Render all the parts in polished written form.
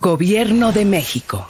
Gobierno de México.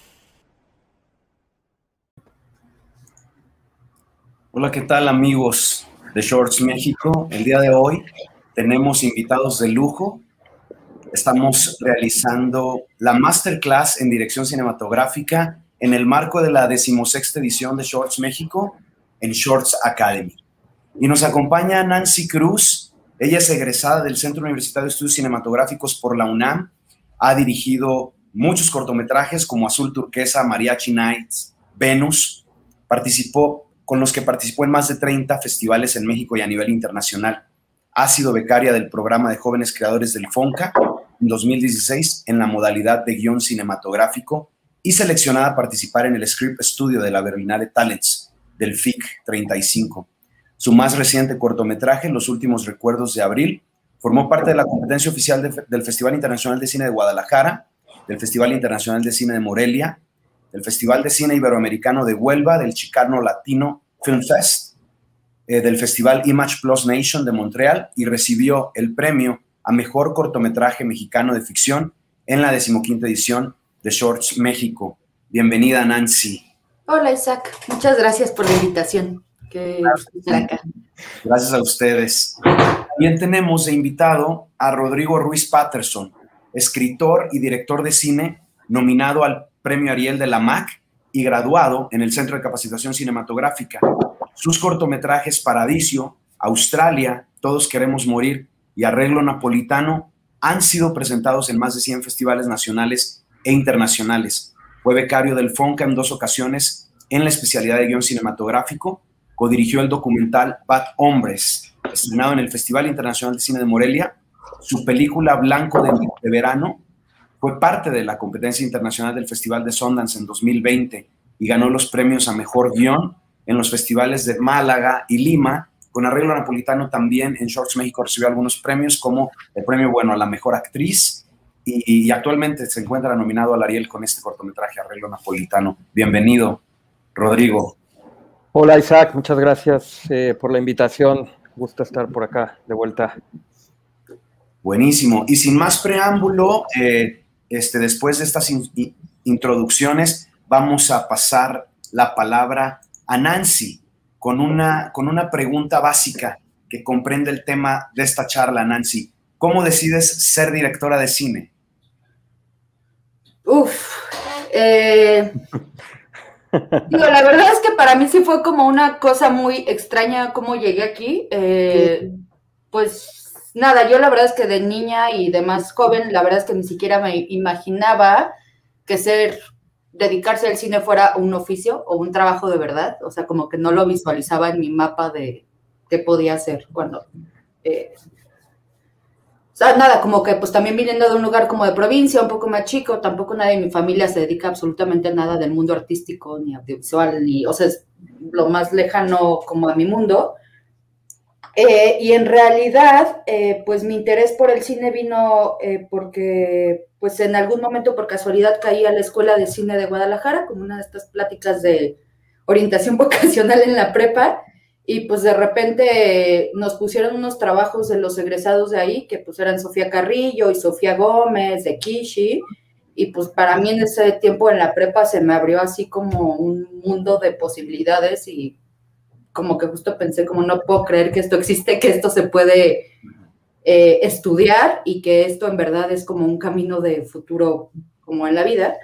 Hola, ¿qué tal, amigos de Shorts México? El día de hoy tenemos invitados de lujo. Estamos realizando la Masterclass en Dirección Cinematográfica en el marco de la 16ª edición de Shorts México en Shorts Academy. Y nos acompaña Nancy Cruz. Ella es egresada del Centro Universitario de Estudios Cinematográficos por la UNAM. Ha dirigido muchos cortometrajes como Azul Turquesa, Mariachi Nights, Venus. Con los que participó en más de 30 festivales en México y a nivel internacional. Ha sido becaria del programa de jóvenes creadores del FONCA en 2016 en la modalidad de guión cinematográfico y seleccionada a participar en el Script Studio de la Berlinale Talents del FIC 35. Su más reciente cortometraje, Los últimos recuerdos de abril, formó parte de la competencia oficial del Festival Internacional de Cine de Guadalajara, del Festival Internacional de Cine de Morelia, del Festival de Cine Iberoamericano de Huelva, del Chicano Latino Film Fest, del Festival Image Plus Nation de Montreal y recibió el premio a Mejor Cortometraje Mexicano de Ficción en la 15ª edición de Shorts México. Bienvenida, Nancy. Hola, Isaac. Muchas gracias por la invitación. Gracias a ustedes. También tenemos de invitado a Rodrigo Ruiz Patterson, escritor y director de cine, nominado al Premio Ariel de la MAC y graduado en el Centro de Capacitación Cinematográfica. Sus cortometrajes Paradiso, Australia, Todos queremos morir y Arreglo napolitano han sido presentados en más de 100 festivales nacionales e internacionales. Fue becario del FONCA en 2 ocasiones en la especialidad de guión cinematográfico. Codirigió el documental Bad Hombres, estrenado en el Festival Internacional de Cine de Morelia. Su película Blanco de Verano fue parte de la competencia internacional del Festival de Sundance en 2020 y ganó los premios a Mejor Guión en los festivales de Málaga y Lima. Con Arreglo napolitano también en Shorts México recibió algunos premios como el premio a la Mejor Actriz y actualmente se encuentra nominado al Ariel con este cortometraje Arreglo napolitano. Bienvenido, Rodrigo. Hola, Isaac, muchas gracias por la invitación. Gusto estar por acá de vuelta. Buenísimo. Y sin más preámbulo, después de estas introducciones, vamos a pasar la palabra a Nancy con una pregunta básica que comprende el tema de esta charla. Nancy, ¿cómo decides ser directora de cine? La verdad es que para mí sí fue como una cosa muy extraña cómo llegué aquí. Pues nada, yo la verdad es que de niña y de más joven, la verdad es que ni siquiera me imaginaba que dedicarse al cine fuera un oficio o un trabajo de verdad. O sea, como que no lo visualizaba en mi mapa de qué podía hacer cuando... o sea, nada, como que pues también viniendo de un lugar como de provincia, un poco más chico, tampoco nadie de mi familia se dedica absolutamente a nada del mundo artístico, ni audiovisual, o sea, es lo más lejano como a mi mundo. Y en realidad, pues mi interés por el cine vino porque, pues en algún momento por casualidad caí a la Escuela de Cine de Guadalajara, como una de estas pláticas de orientación vocacional en la prepa, y pues de repente nos pusieron unos trabajos de los egresados de ahí, que pues eran Sofía Carrillo y Sofía Gómez, de Kishi, y pues para mí en ese tiempo en la prepa se me abrió así como un mundo de posibilidades y como que justo pensé como no puedo creer que esto existe, que esto se puede estudiar y que esto en verdad es como un camino de futuro como en la vida.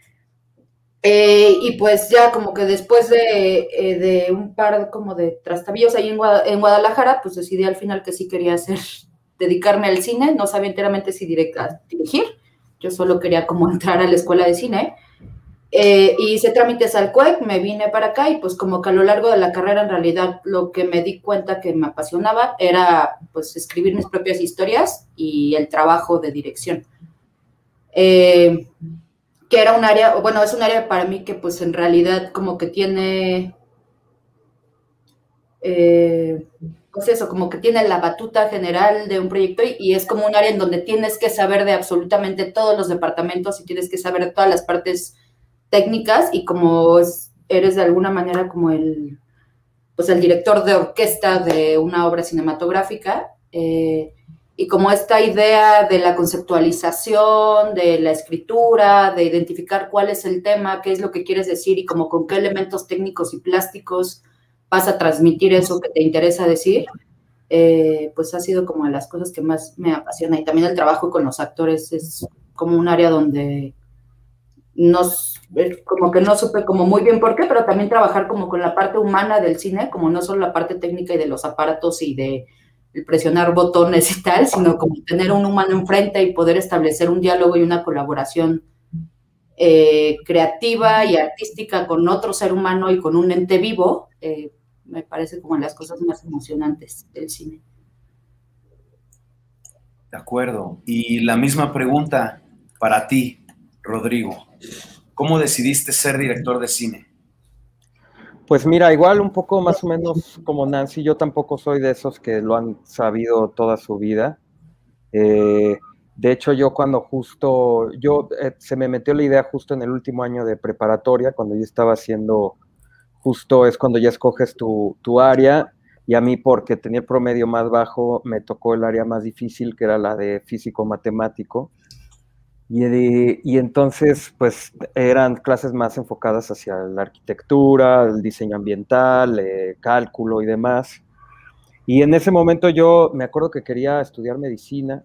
Y pues ya como que después de un par como de trastabillos ahí en Guadalajara, pues decidí al final que sí quería dedicarme al cine, no sabía enteramente si dirigir, yo solo quería como entrar a la escuela de cine. Y hice trámites al CUEC, me vine para acá y pues como que a lo largo de la carrera en realidad lo que me di cuenta que me apasionaba era pues escribir mis propias historias y el trabajo de dirección. Que era un área, bueno, es un área para mí que pues en realidad como que tiene, pues eso, como que tiene la batuta general de un proyecto y es como un área en donde tienes que saber de absolutamente todos los departamentos y tienes que saber de todas las partes técnicas y como eres de alguna manera como el director de orquesta de una obra cinematográfica, y como esta idea de la conceptualización, de la escritura, de identificar cuál es el tema, qué es lo que quieres decir y como con qué elementos técnicos y plásticos vas a transmitir eso que te interesa decir, pues ha sido como de las cosas que más me apasiona. Y también el trabajo con los actores es como un área donde como que no supe como muy bien por qué, pero también trabajar como con la parte humana del cine, como no solo la parte técnica y de los aparatos y de presionar botones y tal, sino como tener un humano enfrente y poder establecer un diálogo y una colaboración creativa y artística con otro ser humano y con un ente vivo, me parece como las cosas más emocionantes del cine. De acuerdo. Y la misma pregunta para ti, Rodrigo. ¿Cómo decidiste ser director de cine? Pues mira, igual un poco más o menos como Nancy, yo tampoco soy de esos que lo han sabido toda su vida. De hecho, yo cuando se me metió la idea justo en el último año de preparatoria, cuando yo estaba haciendo, justo es cuando ya escoges tu área, y a mí porque tenía el promedio más bajo, me tocó el área más difícil, que era la de físico-matemático. Y entonces, pues, eran clases más enfocadas hacia la arquitectura, el diseño ambiental, cálculo y demás. Y en ese momento yo me acuerdo que quería estudiar medicina,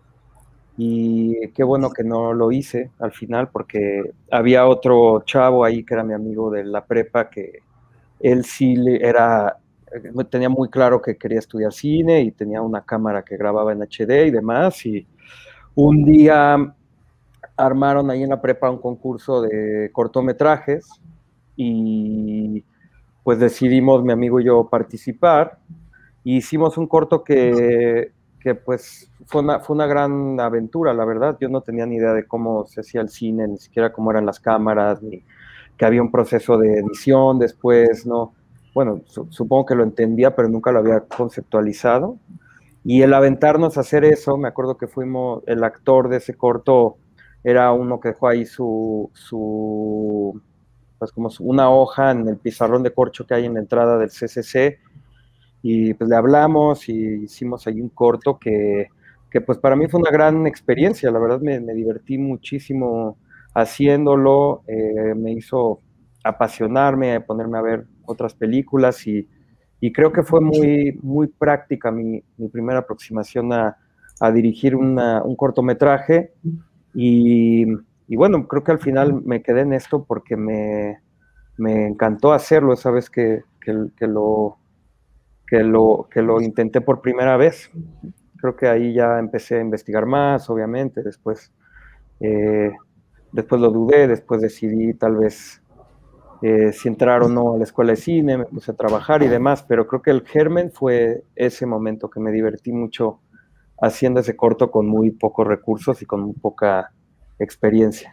y qué bueno que no lo hice al final, porque había otro chavo ahí que era mi amigo de la prepa, que él sí tenía muy claro que quería estudiar cine y tenía una cámara que grababa en HD y demás. Y un día armaron ahí en la prepa un concurso de cortometrajes y pues decidimos mi amigo y yo participar. Y hicimos un corto que pues fue una gran aventura, la verdad. Yo no tenía ni idea de cómo se hacía el cine, ni siquiera cómo eran las cámaras, ni que había un proceso de edición después, ¿no? Bueno, supongo que lo entendía, pero nunca lo había conceptualizado. Y el aventarnos a hacer eso, me acuerdo que el actor de ese corto era uno que dejó ahí pues como una hoja en el pizarrón de corcho que hay en la entrada del CCC, y pues le hablamos y hicimos ahí un corto que pues para mí fue una gran experiencia, la verdad me divertí muchísimo haciéndolo, me hizo apasionarme, ponerme a ver otras películas, y creo que fue muy, muy práctica mi primera aproximación a dirigir un cortometraje, y bueno, creo que al final me quedé en esto porque me encantó hacerlo, esa vez que lo intenté por primera vez. Creo que ahí ya empecé a investigar más, obviamente, después lo dudé, después decidí tal vez si entrar o no a la escuela de cine, me puse a trabajar y demás, pero creo que el germen fue ese momento que me divertí mucho haciendo ese corto con muy pocos recursos y con muy poca experiencia.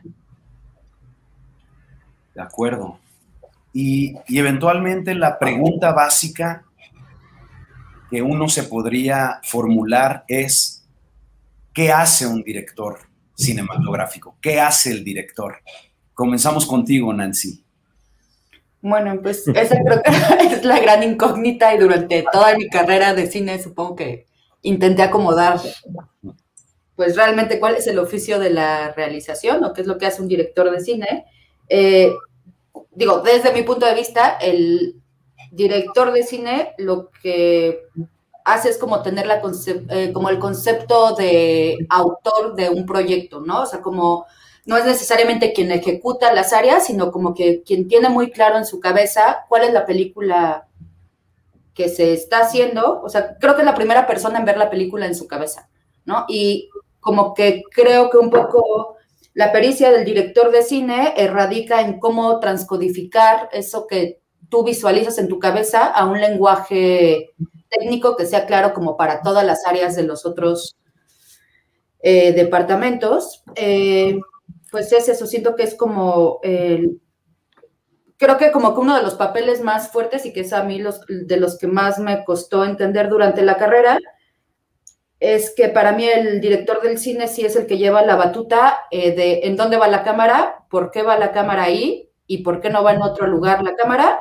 De acuerdo. Y eventualmente la pregunta básica que uno se podría formular es: ¿qué hace un director cinematográfico? ¿Qué hace el director? Comenzamos contigo, Nancy. Bueno, pues esa creo que es la gran incógnita, y durante toda mi carrera de cine supongo que intenté acomodar pues realmente cuál es el oficio de la realización o qué es lo que hace un director de cine. Digo, desde mi punto de vista, el director de cine lo que hace es como tener como el concepto de autor de un proyecto, ¿no? O sea, como no es necesariamente quien ejecuta las áreas, sino como que quien tiene muy claro en su cabeza cuál es la película que se está haciendo. O sea, creo que es la primera persona en ver la película en su cabeza, ¿no? Y como que creo que un poco la pericia del director de cine radica en cómo transcodificar eso que tú visualizas en tu cabeza a un lenguaje técnico que sea claro como para todas las áreas de los otros departamentos. Pues es eso, siento que es como creo que como que uno de los papeles más fuertes y que es a mí de los que más me costó entender durante la carrera, es que para mí el director del cine sí es el que lleva la batuta de en dónde va la cámara, por qué va la cámara ahí y por qué no va en otro lugar la cámara,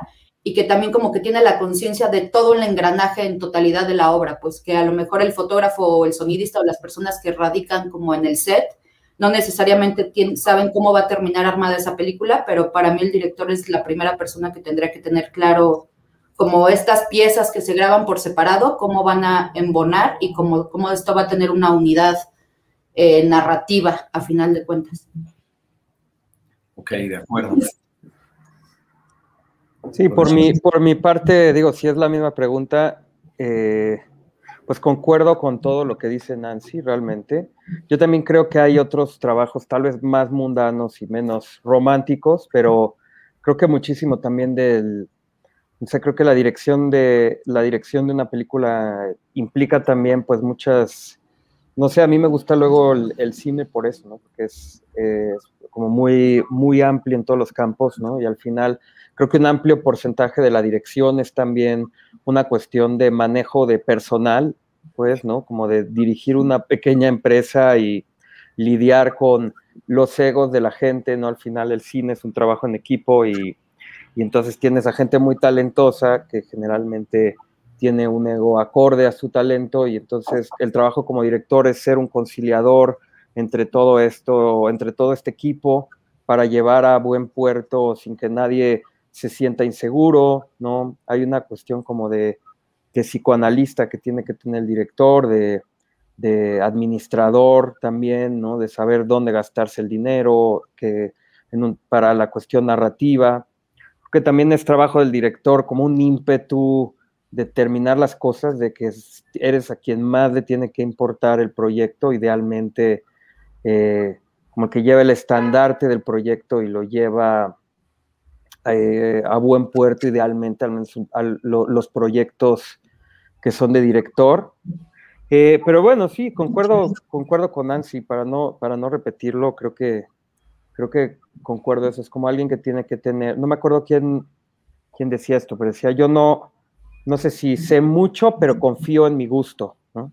y que también como que tiene la conciencia de todo el engranaje en totalidad de la obra, pues que a lo mejor el fotógrafo o el sonidista o las personas que radican como en el set no necesariamente saben cómo va a terminar armada esa película, pero para mí el director es la primera persona que tendría que tener claro como estas piezas que se graban por separado, cómo van a embonar y cómo esto va a tener una unidad narrativa a final de cuentas. Ok, de acuerdo. Sí, por mi parte, digo, si es la misma pregunta, pues concuerdo con todo lo que dice Nancy, realmente. Yo también creo que hay otros trabajos tal vez más mundanos y menos románticos, pero creo que muchísimo también o sea, creo que la dirección de una película implica también pues muchas, no sé, a mí me gusta luego el cine por eso, ¿no? Porque es como muy, muy amplio en todos los campos, ¿no? Y al final creo que un amplio porcentaje de la dirección es también una cuestión de manejo de personal, pues, ¿no? Como de dirigir una pequeña empresa y lidiar con los egos de la gente, ¿no? Al final el cine es un trabajo en equipo y entonces tienes a gente muy talentosa que generalmente tiene un ego acorde a su talento y entonces el trabajo como director es ser un conciliador entre todo esto, entre todo este equipo para llevar a buen puerto sin que nadie se sienta inseguro, ¿no? Hay una cuestión como de psicoanalista que tiene que tener el director, de administrador también, ¿no? De saber dónde gastarse el dinero, para la cuestión narrativa, que también es trabajo del director como un ímpetu de terminar las cosas, de que eres a quien más le tiene que importar el proyecto, idealmente como que lleva el estandarte del proyecto y lo lleva a buen puerto, idealmente, al menos los proyectos que son de director. Pero bueno, sí, concuerdo con Nancy, para no repetirlo, creo que concuerdo eso, es como alguien que tiene que tener, no me acuerdo quién decía esto, pero decía, yo no sé si sé mucho, pero confío en mi gusto, ¿no?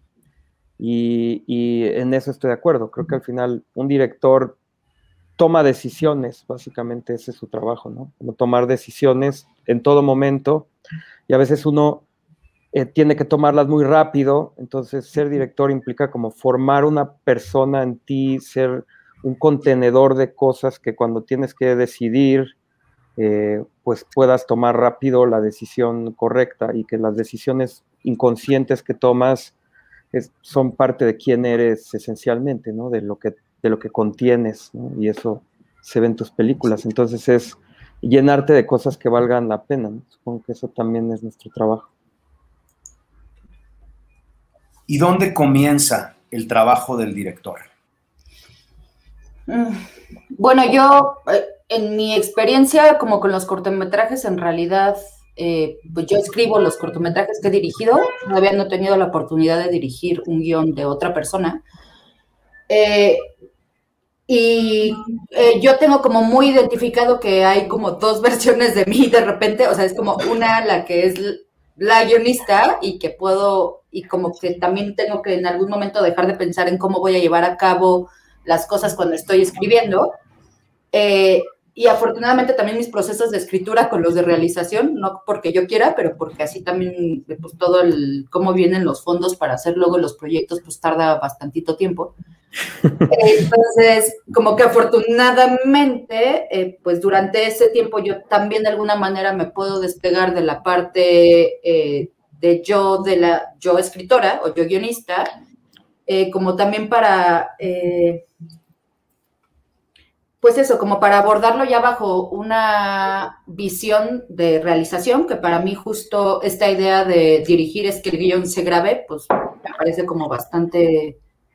Y en eso estoy de acuerdo, creo que al final un director toma decisiones, básicamente ese es su trabajo, ¿no? Como tomar decisiones en todo momento, y a veces uno tiene que tomarlas muy rápido, entonces ser director implica como formar una persona en ti, ser un contenedor de cosas que cuando tienes que decidir, pues puedas tomar rápido la decisión correcta y que las decisiones inconscientes que tomas son parte de quién eres esencialmente, ¿no? De lo que contienes, ¿no? Y eso se ve en tus películas. Entonces es llenarte de cosas que valgan la pena, ¿no? Supongo que eso también es nuestro trabajo. ¿Y dónde comienza el trabajo del director? Bueno, yo, en mi experiencia como con los cortometrajes, en realidad, pues yo escribo los cortometrajes que he dirigido, todavía no he tenido la oportunidad de dirigir un guión de otra persona. Yo tengo como muy identificado que hay como dos versiones de mí de repente, o sea, es como una, la que es la guionista y que puedo, y como que también tengo que en algún momento dejar de pensar en cómo voy a llevar a cabo las cosas cuando estoy escribiendo. Y afortunadamente también mis procesos de escritura con los de realización, no porque yo quiera, pero porque así también pues todo cómo vienen los fondos para hacer luego los proyectos, pues tarda bastantito tiempo. Entonces, como que afortunadamente, pues durante ese tiempo yo también de alguna manera me puedo despegar de la parte de yo escritora o yo guionista, como también para... pues eso, como para abordarlo ya bajo una visión de realización, que para mí justo esta idea de dirigir es que el guión se grabe, pues me parece como bastante,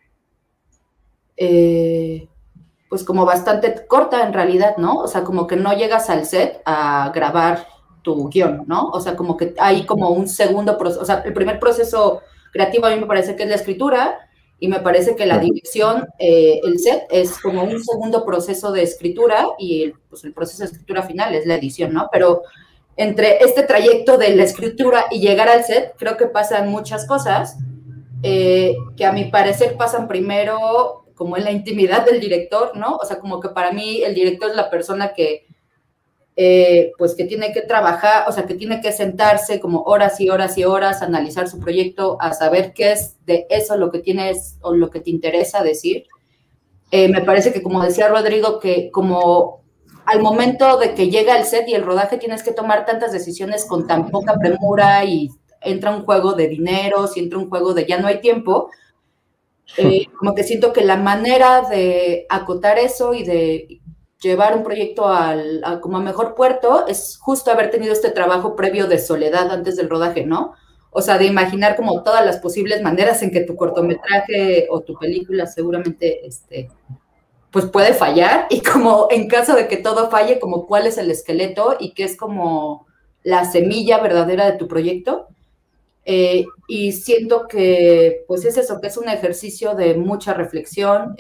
pues como bastante corta en realidad, ¿no? O sea, como que no llegas al set a grabar tu guión, ¿no? O sea, como que hay como un segundo proceso, o sea, el primer proceso creativo a mí me parece que es la escritura, y me parece que la dirección, el set, es como un segundo proceso de escritura y pues el proceso de escritura final es la edición, ¿no? Pero entre este trayecto de la escritura y llegar al set, creo que pasan muchas cosas que a mi parecer pasan primero como en la intimidad del director, ¿no? O sea, como que para mí el director es la persona que pues que tiene que trabajar, o sea, que tiene que sentarse como horas y horas y horas, analizar su proyecto, a saber qué es de eso lo que tienes o lo que te interesa decir. Me parece que, como decía Rodrigo, que como al momento de que llega el set y el rodaje tienes que tomar tantas decisiones con tan poca premura y entra un juego de dinero, si entra un juego de ya no hay tiempo, como que siento que la manera de acotar eso y de llevar un proyecto como a mejor puerto es justo haber tenido este trabajo previo de soledad antes del rodaje, ¿no? O sea, de imaginar como todas las posibles maneras en que tu cortometraje o tu película seguramente, pues puede fallar, y como en caso de que todo falle, como cuál es el esqueleto y qué es como la semilla verdadera de tu proyecto. Y siento que, pues es eso, que es un ejercicio de mucha reflexión,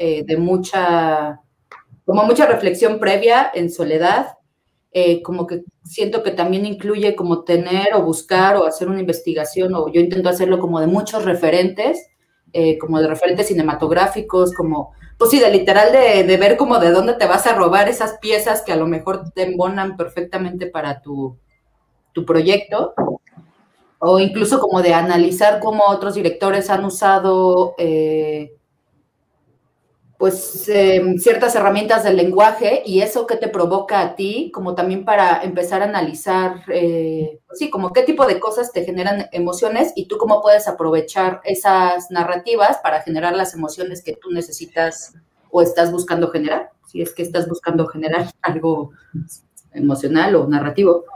como mucha reflexión previa en soledad, como que siento que también incluye como tener o buscar o hacer una investigación, o yo intento hacerlo como de muchos referentes, como de referentes cinematográficos, como, pues sí, de literal de ver como de dónde te vas a robar esas piezas que a lo mejor te embonan perfectamente para tu proyecto, o incluso como de analizar cómo otros directores han usado ciertas herramientas del lenguaje, y eso que te provoca a ti, como también para empezar a analizar, sí, como qué tipo de cosas te generan emociones y tú cómo puedes aprovechar esas narrativas para generar las emociones que tú necesitas o estás buscando generar, si es que estás buscando generar algo emocional o narrativo.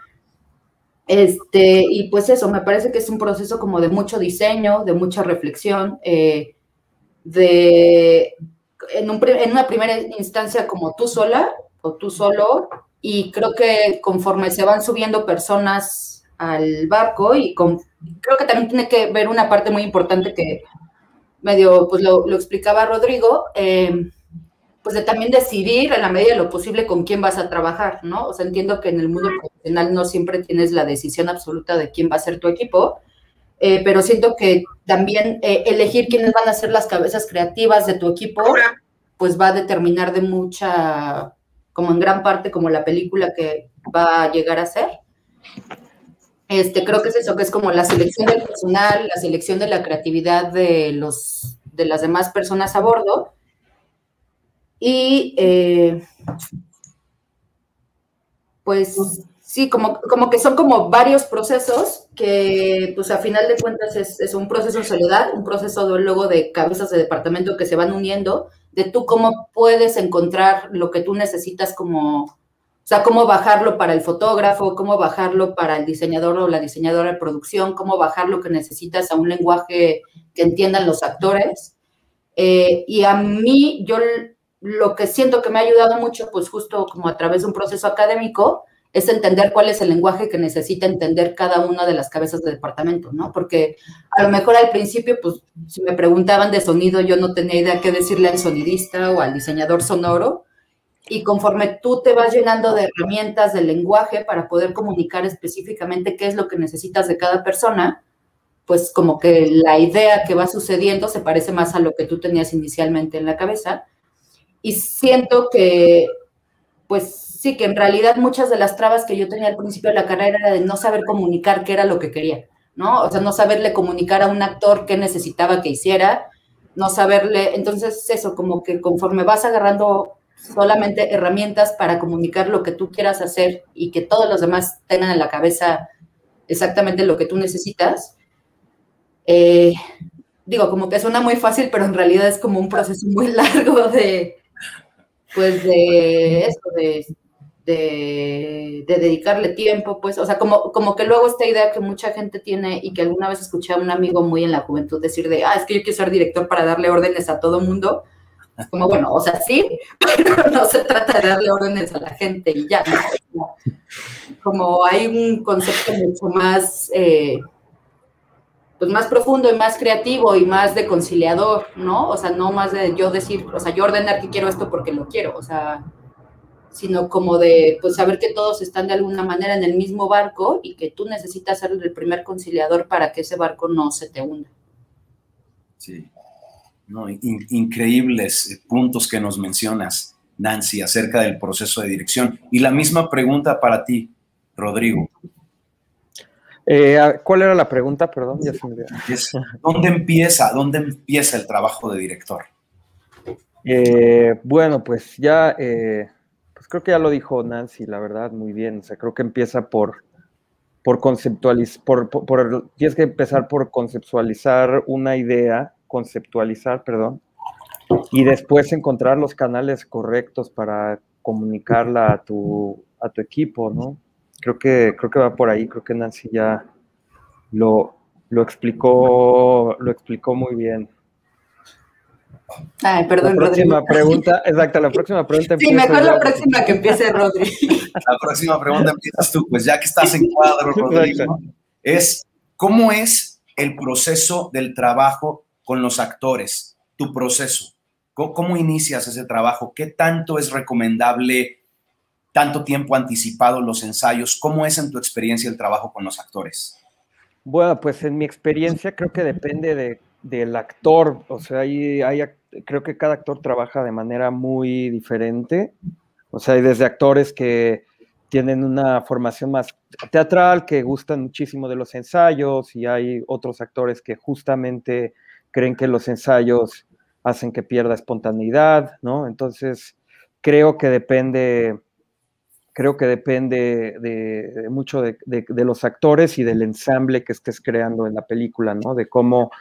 Y pues eso, me parece que es un proceso como de mucho diseño, de mucha reflexión, en una primera instancia como tú sola o tú solo, y creo que conforme se van subiendo personas al barco, creo que también tiene que ver una parte muy importante que medio pues lo explicaba Rodrigo, pues de también decidir en la medida de lo posible con quién vas a trabajar, ¿no? O sea, entiendo que en el mundo profesional no siempre tienes la decisión absoluta de quién va a ser tu equipo, pero siento que también elegir quiénes van a ser las cabezas creativas de tu equipo, pues va a determinar de mucha, como en gran parte, como la película que va a llegar a ser. Creo que es eso, que es como la selección del personal, la selección de la creatividad de las demás personas a bordo. Y pues sí, como que son como varios procesos que, pues a final de cuentas es un proceso en soledad, un proceso luego de cabezas de departamento que se van uniendo, de tú cómo puedes encontrar lo que tú necesitas, como, o sea, cómo bajarlo para el fotógrafo, cómo bajarlo para el diseñador o la diseñadora de producción, cómo bajar lo que necesitas a un lenguaje que entiendan los actores. Y a mí, yo lo que siento que me ha ayudado mucho, pues justo como a través de un proceso académico, es entender cuál es el lenguaje que necesita entender cada una de las cabezas de departamento, ¿no? Porque a lo mejor al principio, pues, si me preguntaban de sonido, yo no tenía idea qué decirle al sonidista o al diseñador sonoro, y conforme tú te vas llenando de herramientas del lenguaje para poder comunicar específicamente qué es lo que necesitas de cada persona, pues como que la idea que va sucediendo se parece más a lo que tú tenías inicialmente en la cabeza. Y siento que, pues sí, que en realidad muchas de las trabas que yo tenía al principio de la carrera era de no saber comunicar qué era lo que quería, ¿no? O sea, no saberle comunicar a un actor qué necesitaba que hiciera, no saberle, entonces eso, como que conforme vas agarrando solamente herramientas para comunicar lo que tú quieras hacer y que todos los demás tengan en la cabeza exactamente lo que tú necesitas, digo, como que suena muy fácil, pero en realidad es como un proceso muy largo de dedicarle tiempo, pues, o sea, como que luego esta idea que mucha gente tiene y que alguna vez escuché a un amigo muy en la juventud decir de, es que yo quiero ser director para darle órdenes a todo mundo, como, bueno, o sea, sí, pero no se trata de darle órdenes a la gente y ya, ¿no? Como hay un concepto mucho más, pues más profundo y más creativo y más de conciliador, ¿no? O sea, no más de yo decir, o sea, yo ordenar que quiero esto porque lo quiero, o sea, sino como de, pues, saber que todos están de alguna manera en el mismo barco y que tú necesitas ser el primer conciliador para que ese barco no se te hunda. Sí, no, increíbles puntos que nos mencionas. Nancy, acerca del proceso de dirección. Y la misma pregunta para ti, Rodrigo. ¿Cuál era la pregunta? Perdón, ya se me olvidó. ¿Dónde empieza el trabajo de director? Bueno, pues ya, pues creo que ya lo dijo Nancy, la verdad, muy bien. O sea, creo que empieza por conceptualizar, tienes que empezar por conceptualizar una idea, perdón, y después encontrar los canales correctos para comunicarla a tu equipo, ¿no? Creo que va por ahí, creo que Nancy ya lo explicó muy bien. Ay, perdón, la próxima Rodrigo. Pregunta, exacto, la próxima pregunta Sí, mejor la próxima que empiece Rodrigo. La próxima pregunta empiezas tú, pues ya que estás en cuadro, Rodrigo, es ¿cómo es el proceso del trabajo con los actores? Tu proceso. ¿Cómo inicias ese trabajo? ¿Qué tanto es recomendable, tanto tiempo anticipado los ensayos? ¿Cómo es en tu experiencia el trabajo con los actores? Bueno, pues en mi experiencia creo que depende del actor. O sea, creo que cada actor trabaja de manera muy diferente. O sea, hay desde actores que tienen una formación más teatral, que gustan muchísimo de los ensayos, y hay otros actores que justamente creen que los ensayos hacen que pierda espontaneidad, ¿no? Entonces, creo que depende mucho de los actores y del ensamble que estés creando en la película, ¿no? De cómo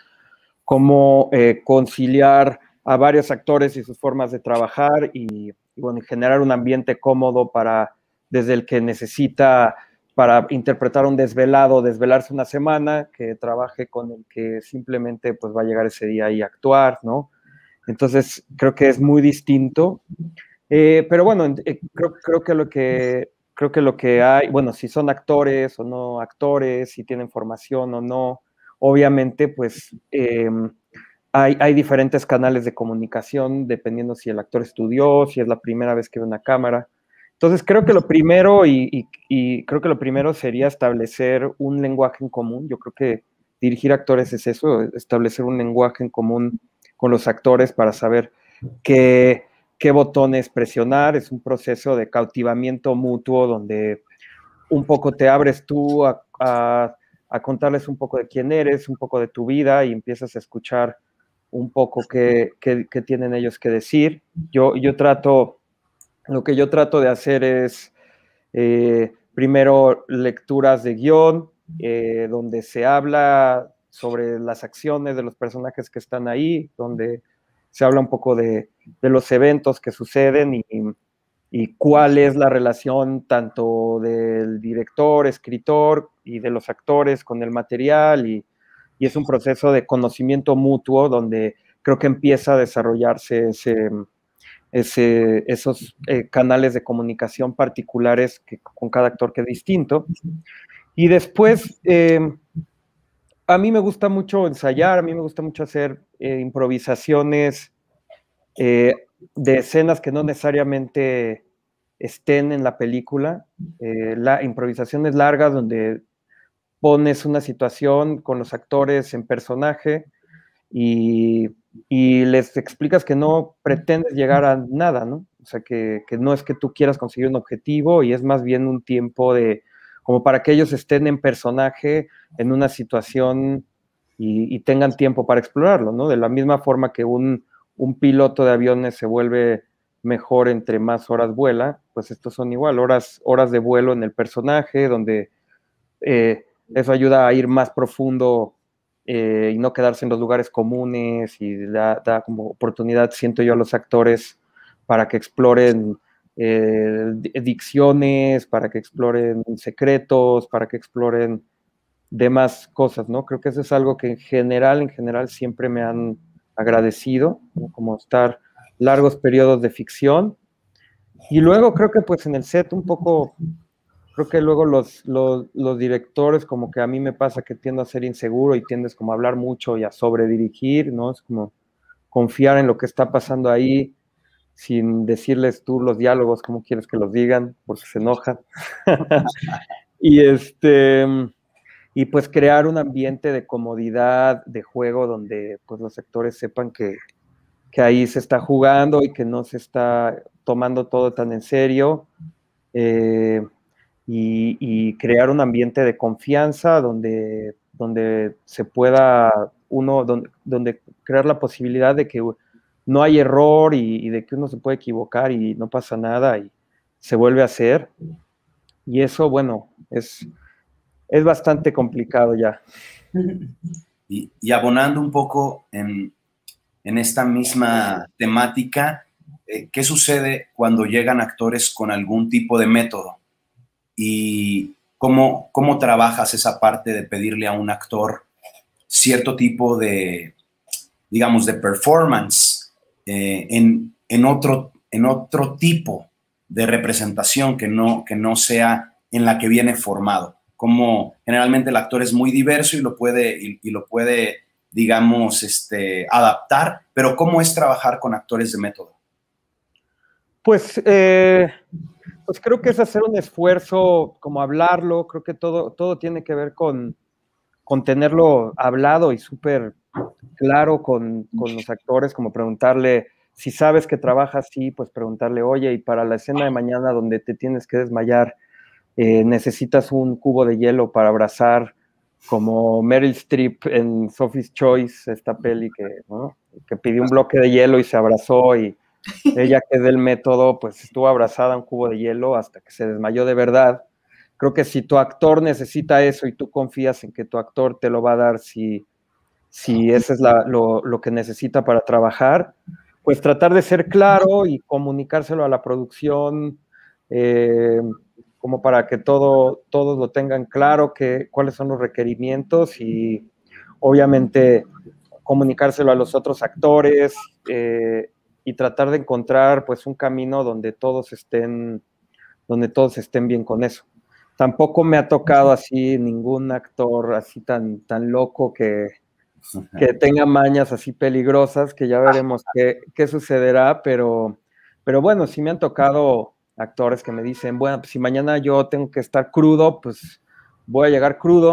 conciliar a varios actores y sus formas de trabajar y bueno, generar un ambiente cómodo desde el que necesita para interpretar un desvelarse una semana, que trabaje con el que simplemente pues va a llegar ese día y actuar, ¿no? Entonces, creo que es muy distinto. Pero bueno, creo que lo que hay, bueno, si son actores o no actores, si tienen formación o no, obviamente, pues hay diferentes canales de comunicación dependiendo si el actor estudió, si es la primera vez que ve una cámara. Entonces, creo que lo primero, creo que lo primero sería establecer un lenguaje en común. Yo creo que dirigir actores es eso, establecer un lenguaje en común con los actores para saber qué botones presionar. Es un proceso de cautivamiento mutuo donde un poco te abres tú a contarles un poco de quién eres, un poco de tu vida, y empiezas a escuchar un poco qué tienen ellos que decir. Lo que yo trato de hacer es primero lecturas de guión, donde se habla sobre las acciones de los personajes que están ahí, donde se habla un poco de los eventos que suceden y cuál es la relación tanto del director, escritor y de los actores con el material, y es un proceso de conocimiento mutuo donde creo que empieza a desarrollarse esos canales de comunicación particulares con cada actor que es distinto. Y después, a mí me gusta mucho ensayar, a mí me gusta mucho hacer improvisaciones de escenas que no necesariamente estén en la película, improvisaciones largas donde pones una situación con los actores en personaje y les explicas que no pretendes llegar a nada, ¿no? O sea, que no es que tú quieras conseguir un objetivo, y es más bien un tiempo como para que ellos estén en personaje en una situación y tengan tiempo para explorarlo, ¿no? De la misma forma que un piloto de aviones se vuelve mejor entre más horas vuela, pues estos son igual, horas de vuelo en el personaje, donde eso ayuda a ir más profundo y no quedarse en los lugares comunes, y da como oportunidad, siento yo, a los actores para que exploren dicciones, para que exploren secretos, para que exploren demás cosas, ¿no? Creo que eso es algo que en general siempre me han agradecido, ¿no? Como estar largos periodos de ficción. Y luego creo que pues en el set un poco, creo que luego los directores, como que a mí me pasa que tiendo a ser inseguro y tiendes como a hablar mucho y a sobredirigir, ¿no? Es como confiar en lo que está pasando ahí sin decirles tú los diálogos como quieres que los digan, porque se enojan. Y pues crear un ambiente de comodidad, de juego, donde pues los actores sepan que ahí se está jugando y que no se está tomando todo tan en serio, y crear un ambiente de confianza donde se pueda donde crear la posibilidad de que no hay error y de que uno se puede equivocar y no pasa nada y se vuelve a hacer. Y eso, bueno, es bastante complicado ya. Y abonando un poco en esta misma temática, ¿qué sucede cuando llegan actores con algún tipo de método? ¿Y cómo trabajas esa parte de pedirle a un actor cierto tipo de, digamos, de performance en otro tipo de representación que no sea en la que viene formado? Como generalmente el actor es muy diverso y lo puede, digamos, adaptar, pero ¿cómo es trabajar con actores de método? Pues creo que es hacer un esfuerzo, como hablarlo. Creo que todo tiene que ver con tenerlo hablado y súper claro con los actores, como preguntarle, si sabes que trabaja así, pues preguntarle, oye, y para la escena de mañana donde te tienes que desmayar, necesitas un cubo de hielo para abrazar, como Meryl Streep en Sophie's Choice, esta peli que pidió un bloque de hielo y se abrazó, y ella, que es del método, pues estuvo abrazada a un cubo de hielo hasta que se desmayó de verdad. Creo que si tu actor necesita eso y tú confías en que tu actor te lo va a dar, si ese es lo que necesita para trabajar, pues tratar de ser claro y comunicárselo a la producción, como para que todos lo tengan claro, cuáles son los requerimientos, y obviamente comunicárselo a los otros actores, y tratar de encontrar pues un camino donde todos estén bien con eso. Tampoco me ha tocado así ningún actor así tan loco que tenga mañas así peligrosas, que ya veremos qué sucederá, pero bueno, sí me han tocado actores que me dicen, bueno, pues si mañana yo tengo que estar crudo, pues voy a llegar crudo,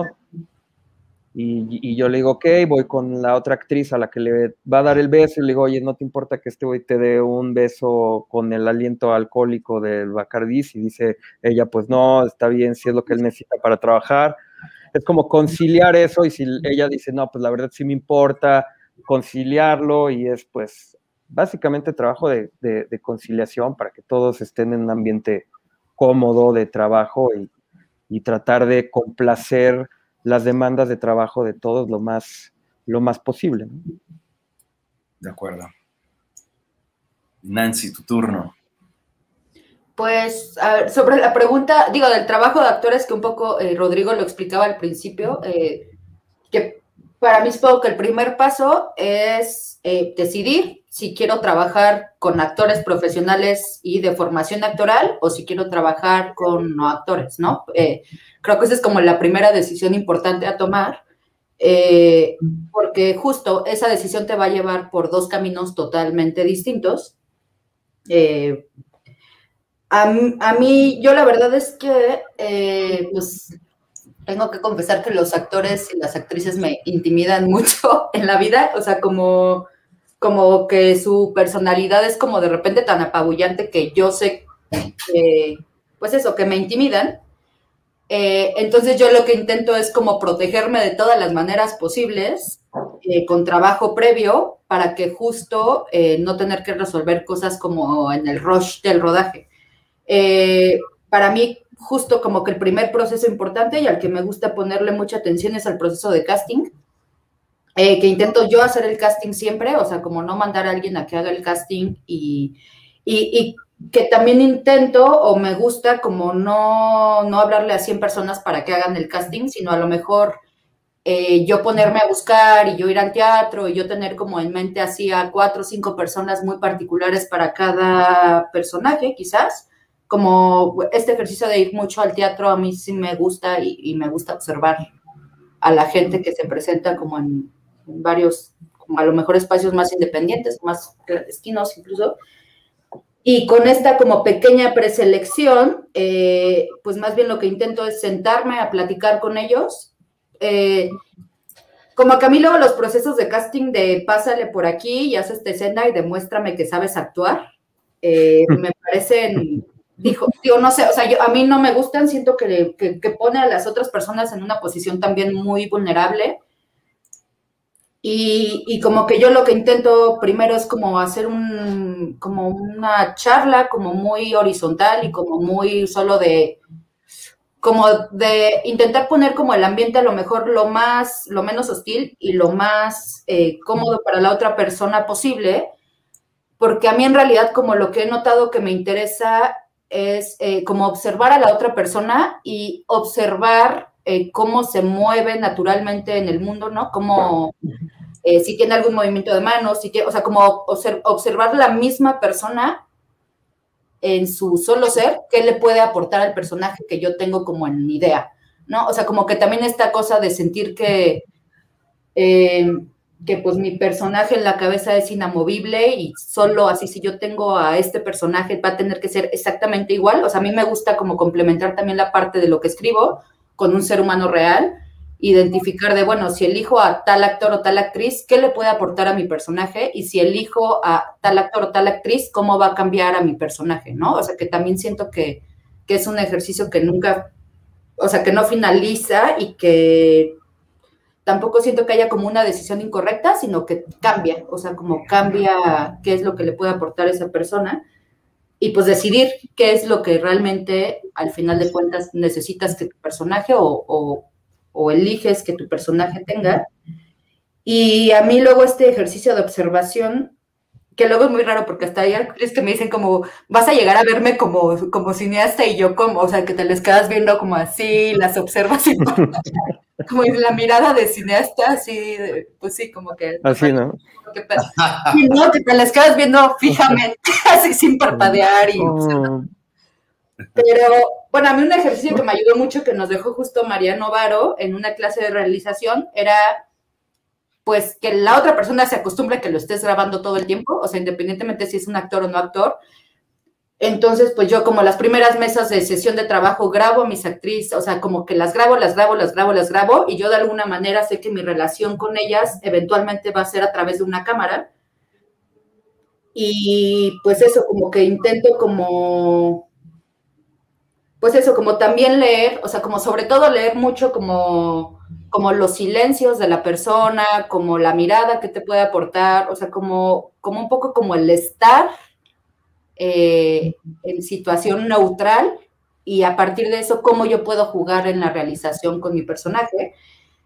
y yo le digo, ok, voy con la otra actriz a la que le va a dar el beso, y le digo, oye, ¿no te importa que este güey te dé un beso con el aliento alcohólico del Bacardí? Y dice ella, pues no, está bien, si es lo que él necesita para trabajar. Es como conciliar eso, y si ella dice, no, pues la verdad sí me importa, conciliarlo, y es pues básicamente trabajo de conciliación para que todos estén en un ambiente cómodo de trabajo, y tratar de complacer las demandas de trabajo de todos lo más posible, ¿no? De acuerdo. Nancy, tu turno. Pues, a ver, sobre la pregunta, digo, del trabajo de actores, que un poco Rodrigo lo explicaba al principio, que para mí supongo que el primer paso es decidir si quiero trabajar con actores profesionales y de formación actoral, o si quiero trabajar con no actores, ¿no? Creo que esa es como la primera decisión importante a tomar, porque justo esa decisión te va a llevar por dos caminos totalmente distintos. A mí, yo la verdad es que, pues, tengo que confesar que los actores y las actrices me intimidan mucho en la vida, o sea, como que su personalidad es como de repente tan apabullante que yo sé que, pues eso, que me intimidan. Entonces yo lo que intento es como protegerme de todas las maneras posibles, con trabajo previo, para que justo no tener que resolver cosas como en el rush del rodaje. Para mí, justo como que el primer proceso importante y al que me gusta ponerle mucha atención es al proceso de casting, que intento yo hacer el casting siempre, o sea, como no mandar a alguien a que haga el casting, y que también intento, o me gusta como no hablarle a 100 personas para que hagan el casting, sino a lo mejor yo ponerme a buscar y yo ir al teatro y yo tener como en mente así a 4 o 5 personas muy particulares para cada personaje, quizás. Como este ejercicio de ir mucho al teatro a mí sí me gusta, y me gusta observar a la gente que se presenta como en varios, como a lo mejor espacios más independientes, más clandestinos incluso. Y con esta como pequeña preselección, pues más bien lo que intento es sentarme a platicar con ellos. Como que a mí luego los procesos de casting de pásale por aquí y haz esta escena y demuéstrame que sabes actuar, me parecen, digo, no sé, o sea, a mí no me gustan, siento que pone a las otras personas en una posición también muy vulnerable. Y como que yo lo que intento primero es como hacer como una charla como muy horizontal y como muy solo como de intentar poner como el ambiente a lo mejor lo menos hostil y lo más cómodo para la otra persona posible, porque a mí en realidad como lo que he notado que me interesa es como observar a la otra persona y observar cómo se mueve naturalmente en el mundo, ¿no? Cómo si tiene algún movimiento de manos, o sea, como observar la misma persona en su solo ser, qué le puede aportar al personaje que yo tengo como en idea, ¿no? O sea, como que también esta cosa de sentir que pues mi personaje en la cabeza es inamovible y solo así si yo tengo a este personaje va a tener que ser exactamente igual. O sea, a mí me gusta como complementar también la parte de lo que escribo con un ser humano real, identificar de, bueno, si elijo a tal actor o tal actriz, ¿qué le puede aportar a mi personaje? Y si elijo a tal actor o tal actriz, ¿cómo va a cambiar a mi personaje, no? O sea, que también siento que es un ejercicio que nunca, o sea, que no finaliza y que tampoco siento que haya como una decisión incorrecta, sino que cambia, o sea, como cambia qué es lo que le puede aportar a esa persona y pues decidir qué es lo que realmente al final de cuentas necesitas que tu personaje o eliges que tu personaje tenga. Y a mí luego este ejercicio de observación, que luego es muy raro porque hasta hay actrices que me dicen como, vas a llegar a verme como cineasta y yo como, o sea, que te les quedas viendo como así, las observas y como la mirada de cineasta, así, pues sí, como que... Así, ¿no? Y no, que te las quedas viendo fijamente, así sin parpadear y... Pero, bueno, a mí un ejercicio que me ayudó mucho, que nos dejó justo Mariano Varo en una clase de realización, era pues que la otra persona se acostumbre a que lo estés grabando todo el tiempo, o sea, independientemente si es un actor o no actor. Entonces, pues yo como las primeras mesas de sesión de trabajo grabo a mis actrices, o sea, como que las grabo, y yo de alguna manera sé que mi relación con ellas eventualmente va a ser a través de una cámara. Y pues eso, como que intento como... Pues eso, como también leer, o sea, como sobre todo leer mucho como los silencios de la persona, como la mirada que te puede aportar, o sea, como un poco como el estar en situación neutral y a partir de eso, cómo yo puedo jugar en la realización con mi personaje.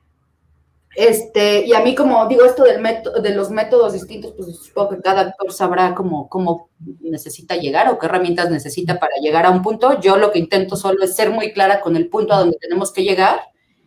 Y a mí, como digo, esto de los métodos distintos, pues supongo que cada actor sabrá cómo necesita llegar o qué herramientas necesita para llegar a un punto. Yo lo que intento solo es ser muy clara con el punto a donde tenemos que llegar,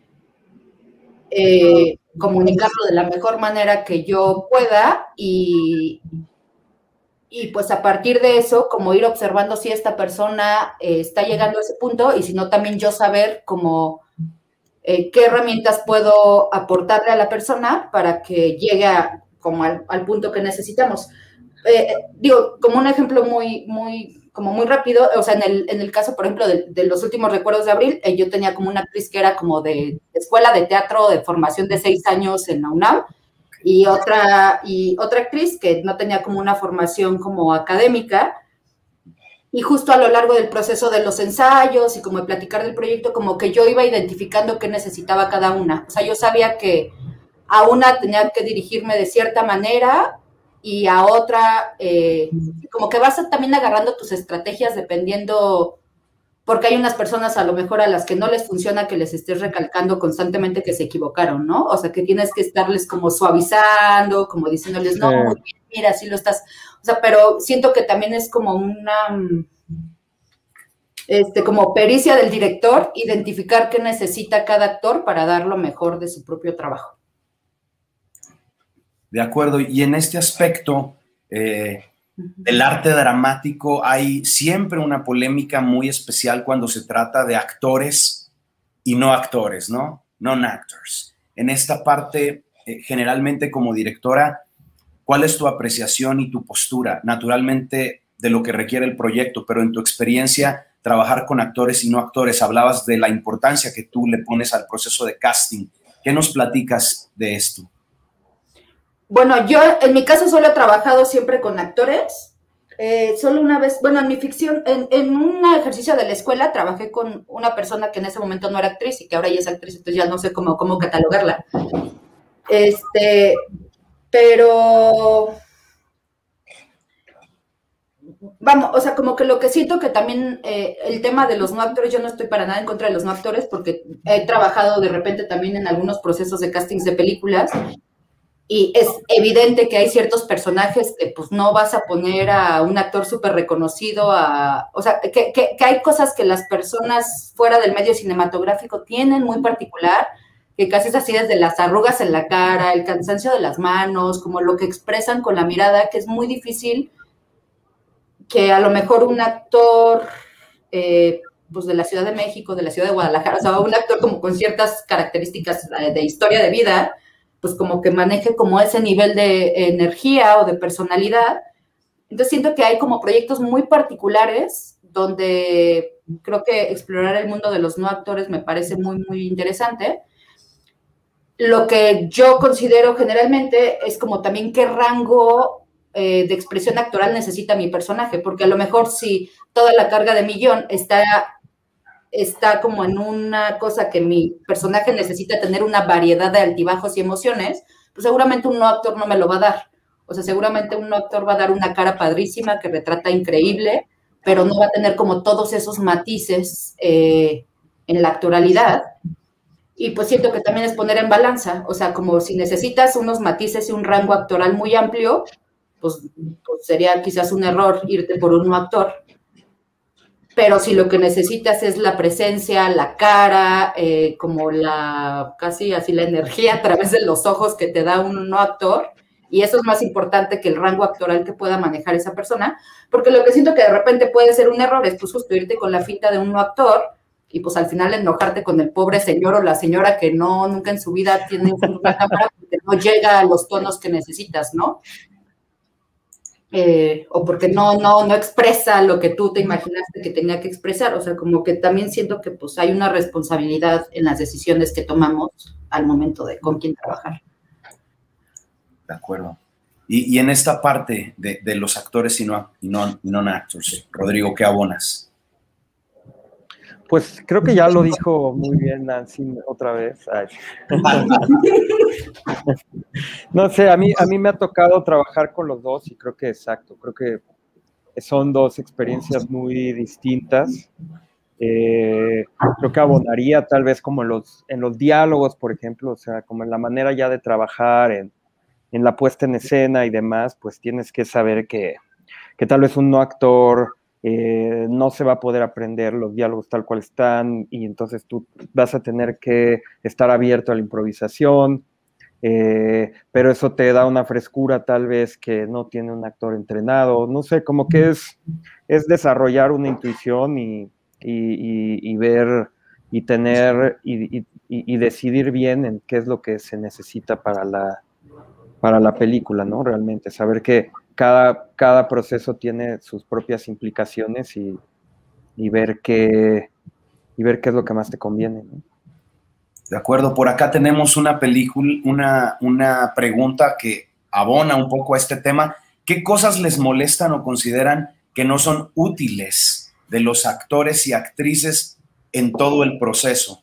comunicarlo de la mejor manera que yo pueda y pues a partir de eso, como ir observando si esta persona está llegando a ese punto y si no, también yo saber cómo... qué herramientas puedo aportarle a la persona para que llegue como al punto que necesitamos. Digo, como un ejemplo muy rápido, o sea, en el caso, por ejemplo, de los últimos recuerdos de Abril, yo tenía como una actriz que era como de escuela de teatro de formación de 6 años en la UNAM, y otra actriz que no tenía como una formación como académica. Y justo a lo largo del proceso de los ensayos y como de platicar del proyecto, como que yo iba identificando qué necesitaba cada una. O sea, yo sabía que a una tenía que dirigirme de cierta manera y a otra, como que vas también agarrando tus estrategias dependiendo, porque hay unas personas a lo mejor a las que no les funciona que les estés recalcando constantemente que se equivocaron, ¿no? O sea, que tienes que estarles como suavizando, como diciéndoles, no, muy bien, mira, así lo estás... O sea, pero siento que también es como una, como pericia del director, identificar qué necesita cada actor para dar lo mejor de su propio trabajo. De acuerdo, y en este aspecto del arte dramático hay siempre una polémica muy especial cuando se trata de actores y no actores, ¿no? Non-actors. En esta parte, generalmente como directora, ¿cuál es tu apreciación y tu postura? Naturalmente, de lo que requiere el proyecto, pero en tu experiencia, trabajar con actores y no actores, hablabas de la importancia que tú le pones al proceso de casting. ¿Qué nos platicas de esto? Bueno, yo en mi caso solo he trabajado siempre con actores. Solo una vez, bueno, en mi ficción, en un ejercicio de la escuela trabajé con una persona que en ese momento no era actriz y que ahora ya es actriz, entonces ya no sé cómo catalogarla. Pero vamos, o sea, como que lo que siento que también el tema de los no actores, yo no estoy para nada en contra de los no actores porque he trabajado de repente también en algunos procesos de castings de películas y es evidente que hay ciertos personajes que pues no vas a poner a un actor súper reconocido, o sea, que hay cosas que las personas fuera del medio cinematográfico tienen muy particular, que casi es así desde las arrugas en la cara, el cansancio de las manos, como lo que expresan con la mirada, que es muy difícil que a lo mejor un actor pues de la Ciudad de México, de la Ciudad de Guadalajara, o sea, un actor como con ciertas características de historia de vida, pues como que maneje como ese nivel de energía o de personalidad. Entonces siento que hay como proyectos muy particulares donde creo que explorar el mundo de los no actores me parece muy, muy interesante. Lo que yo considero generalmente es como también qué rango de expresión actoral necesita mi personaje, porque a lo mejor si toda la carga de mi guión está como en una cosa que mi personaje necesita tener una variedad de altibajos y emociones, pues seguramente un no actor no me lo va a dar. O sea, seguramente un no actor va a dar una cara padrísima que retrata increíble, pero no va a tener como todos esos matices en la actoralidad. Y pues siento que también es poner en balanza, o sea, como si necesitas unos matices y un rango actoral muy amplio, pues sería quizás un error irte por un no actor. Pero si lo que necesitas es la presencia, la cara, como casi así la energía a través de los ojos que te da un no actor, y eso es más importante que el rango actoral que pueda manejar esa persona, porque lo que siento que de repente puede ser un error es pues justo irte con la finta de un no actor, y pues al final enojarte con el pobre señor o la señora que nunca en su vida tiene una cámara porque no llega a los tonos que necesitas, ¿no? O porque no expresa lo que tú te imaginaste que tenía que expresar, o sea, como que también siento que pues hay una responsabilidad en las decisiones que tomamos al momento de con quién trabajar. De acuerdo. Y en esta parte de los actores y non-actors, Rodrigo, ¿qué abonas? Pues creo que ya lo dijo muy bien Nancy otra vez. No sé, a mí me ha tocado trabajar con los dos y creo que exacto, creo que son dos experiencias muy distintas. Creo que abonaría tal vez como en los diálogos, por ejemplo, o sea, como en la manera ya de trabajar, en la puesta en escena y demás, pues tienes que saber que tal vez un no actor no se va a poder aprender los diálogos tal cual están y entonces tú vas a tener que estar abierto a la improvisación, pero eso te da una frescura tal vez que no tiene un actor entrenado, no sé, como que es desarrollar una intuición y ver y tener y decidir bien en qué es lo que se necesita para la película, ¿no? Realmente, saber que cada proceso tiene sus propias implicaciones y ver qué es lo que más te conviene, ¿no? De acuerdo, por acá tenemos una película, una pregunta que abona un poco a este tema. ¿Qué cosas les molestan o consideran que no son útiles de los actores y actrices en todo el proceso?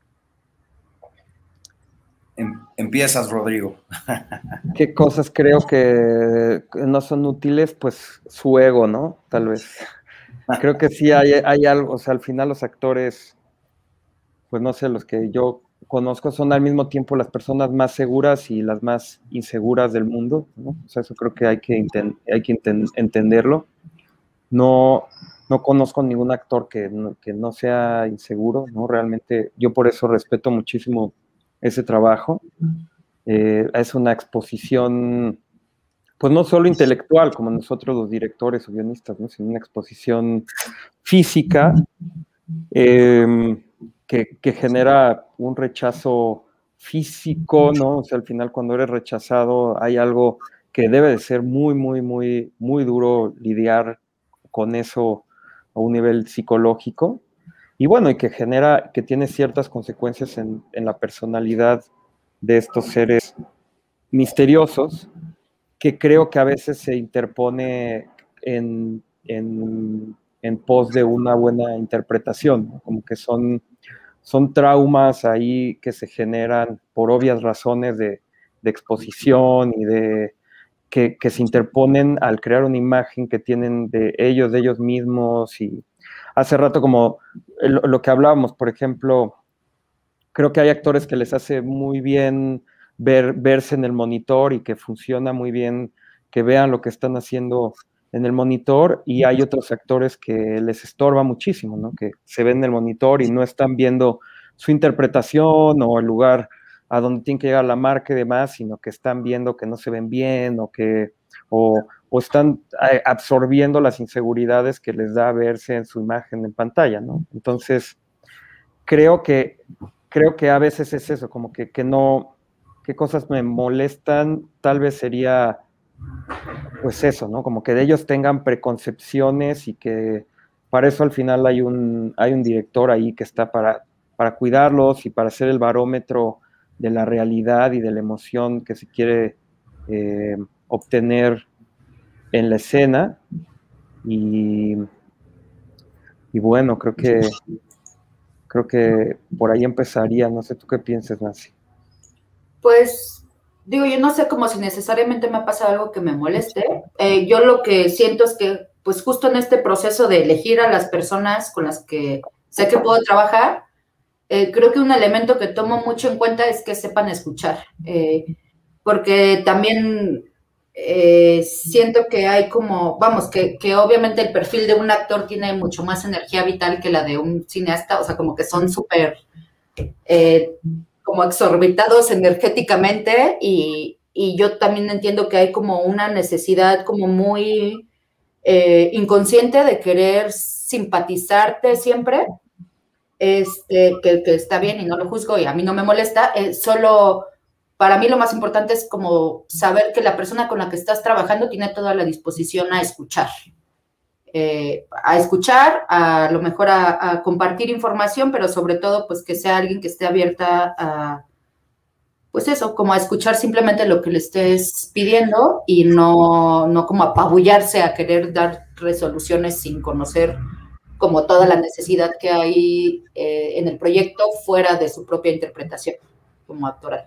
Empiezas, Rodrigo. ¿Qué cosas creo que no son útiles? Pues su ego, ¿no? Tal vez. Creo que sí hay algo, o sea, al final los actores, pues no sé, los que yo conozco son al mismo tiempo las personas más seguras y las más inseguras del mundo, ¿no? O sea, eso creo que hay que entenderlo. No conozco ningún actor que no sea inseguro, ¿no? Realmente yo por eso respeto muchísimo ese trabajo. Es una exposición, pues no solo intelectual, como nosotros los directores o guionistas, ¿no? Sino una exposición física que genera un rechazo físico, ¿no? O sea, al final cuando eres rechazado hay algo que debe de ser muy, muy, muy, muy duro lidiar con eso a un nivel psicológico. Y bueno, y que tiene ciertas consecuencias en la personalidad de estos seres misteriosos, que creo que a veces se interpone en pos de una buena interpretación, ¿no? Como que son traumas ahí que se generan por obvias razones de exposición y que se interponen al crear una imagen que tienen de ellos mismos. Y hace rato, como lo que hablábamos, por ejemplo, creo que hay actores que les hace muy bien verse en el monitor y que funciona muy bien que vean lo que están haciendo en el monitor, y hay otros actores que les estorba muchísimo, ¿no? Que se ven en el monitor y no están viendo su interpretación o el lugar a donde tienen que llegar la marca y demás, sino que están viendo que no se ven bien o están absorbiendo las inseguridades que les da verse en su imagen en pantalla, ¿no? Entonces, creo que a veces es eso, como que no, qué cosas me molestan, tal vez sería pues eso, ¿no? Como que de ellos tengan preconcepciones, y que para eso al final hay un director ahí que está para cuidarlos y para ser el barómetro de la realidad y de la emoción que se quiere obtener en la escena. Y bueno, creo que por ahí empezaría. No sé, ¿tú qué piensas, Nancy? Pues, digo, yo no sé como si necesariamente me ha pasado algo que me moleste. Yo lo que siento es que, pues justo en este proceso de elegir a las personas con las que sé que puedo trabajar, creo que un elemento que tomo mucho en cuenta es que sepan escuchar. Porque también siento que hay como, vamos, que obviamente el perfil de un actor tiene mucho más energía vital que la de un cineasta, o sea, como que son súper como exorbitados energéticamente, y yo también entiendo que hay como una necesidad como muy inconsciente de querer simpatizarte siempre, que está bien y no lo juzgo y a mí no me molesta, solo para mí lo más importante es como saber que la persona con la que estás trabajando tiene toda la disposición a escuchar. A lo mejor a compartir información, pero sobre todo pues que sea alguien que esté abierta a, pues eso, como a escuchar simplemente lo que le estés pidiendo, y no como apabullarse a querer dar resoluciones sin conocer como toda la necesidad que hay en el proyecto fuera de su propia interpretación como actoral.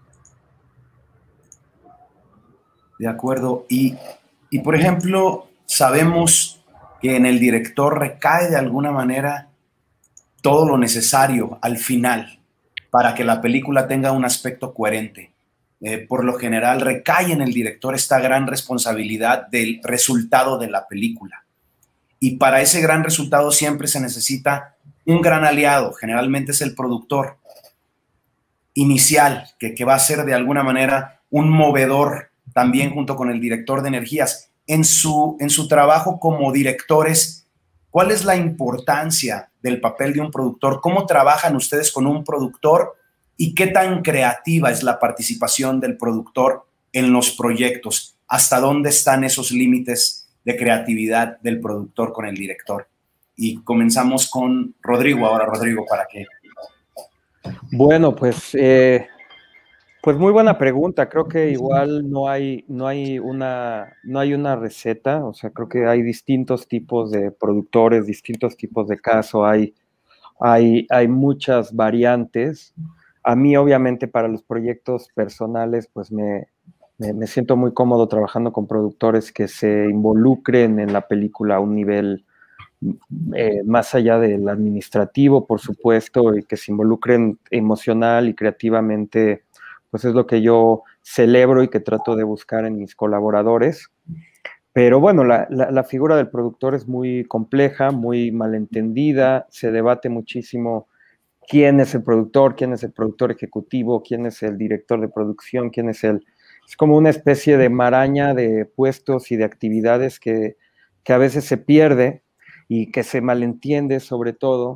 De acuerdo. Y por ejemplo, sabemos que en el director recae de alguna manera todo lo necesario al final para que la película tenga un aspecto coherente. Por lo general recae en el director esta gran responsabilidad del resultado de la película. Y para ese gran resultado siempre se necesita un gran aliado, generalmente es el productor inicial, que va a ser de alguna manera un movedor también junto con el director de energías. En su trabajo como directores, ¿cuál es la importancia del papel de un productor? ¿Cómo trabajan ustedes con un productor y qué tan creativa es la participación del productor en los proyectos? ¿Hasta dónde están esos límites de creatividad del productor con el director? Y comenzamos con Rodrigo ahora. Rodrigo, ¿para qué? Bueno, pues muy buena pregunta. Creo que igual no hay una receta. O sea, creo que hay distintos tipos de productores, distintos tipos de caso, hay muchas variantes. A mí, obviamente, para los proyectos personales, pues me siento muy cómodo trabajando con productores que se involucren en la película a un nivel más allá del administrativo, por supuesto, y que se involucren emocional y creativamente. Pues es lo que yo celebro y que trato de buscar en mis colaboradores. Pero bueno, la figura del productor es muy compleja, muy malentendida, se debate muchísimo quién es el productor ejecutivo, quién es el director de producción, es como una especie de maraña de puestos y de actividades que a veces se pierde y que se malentiende sobre todo.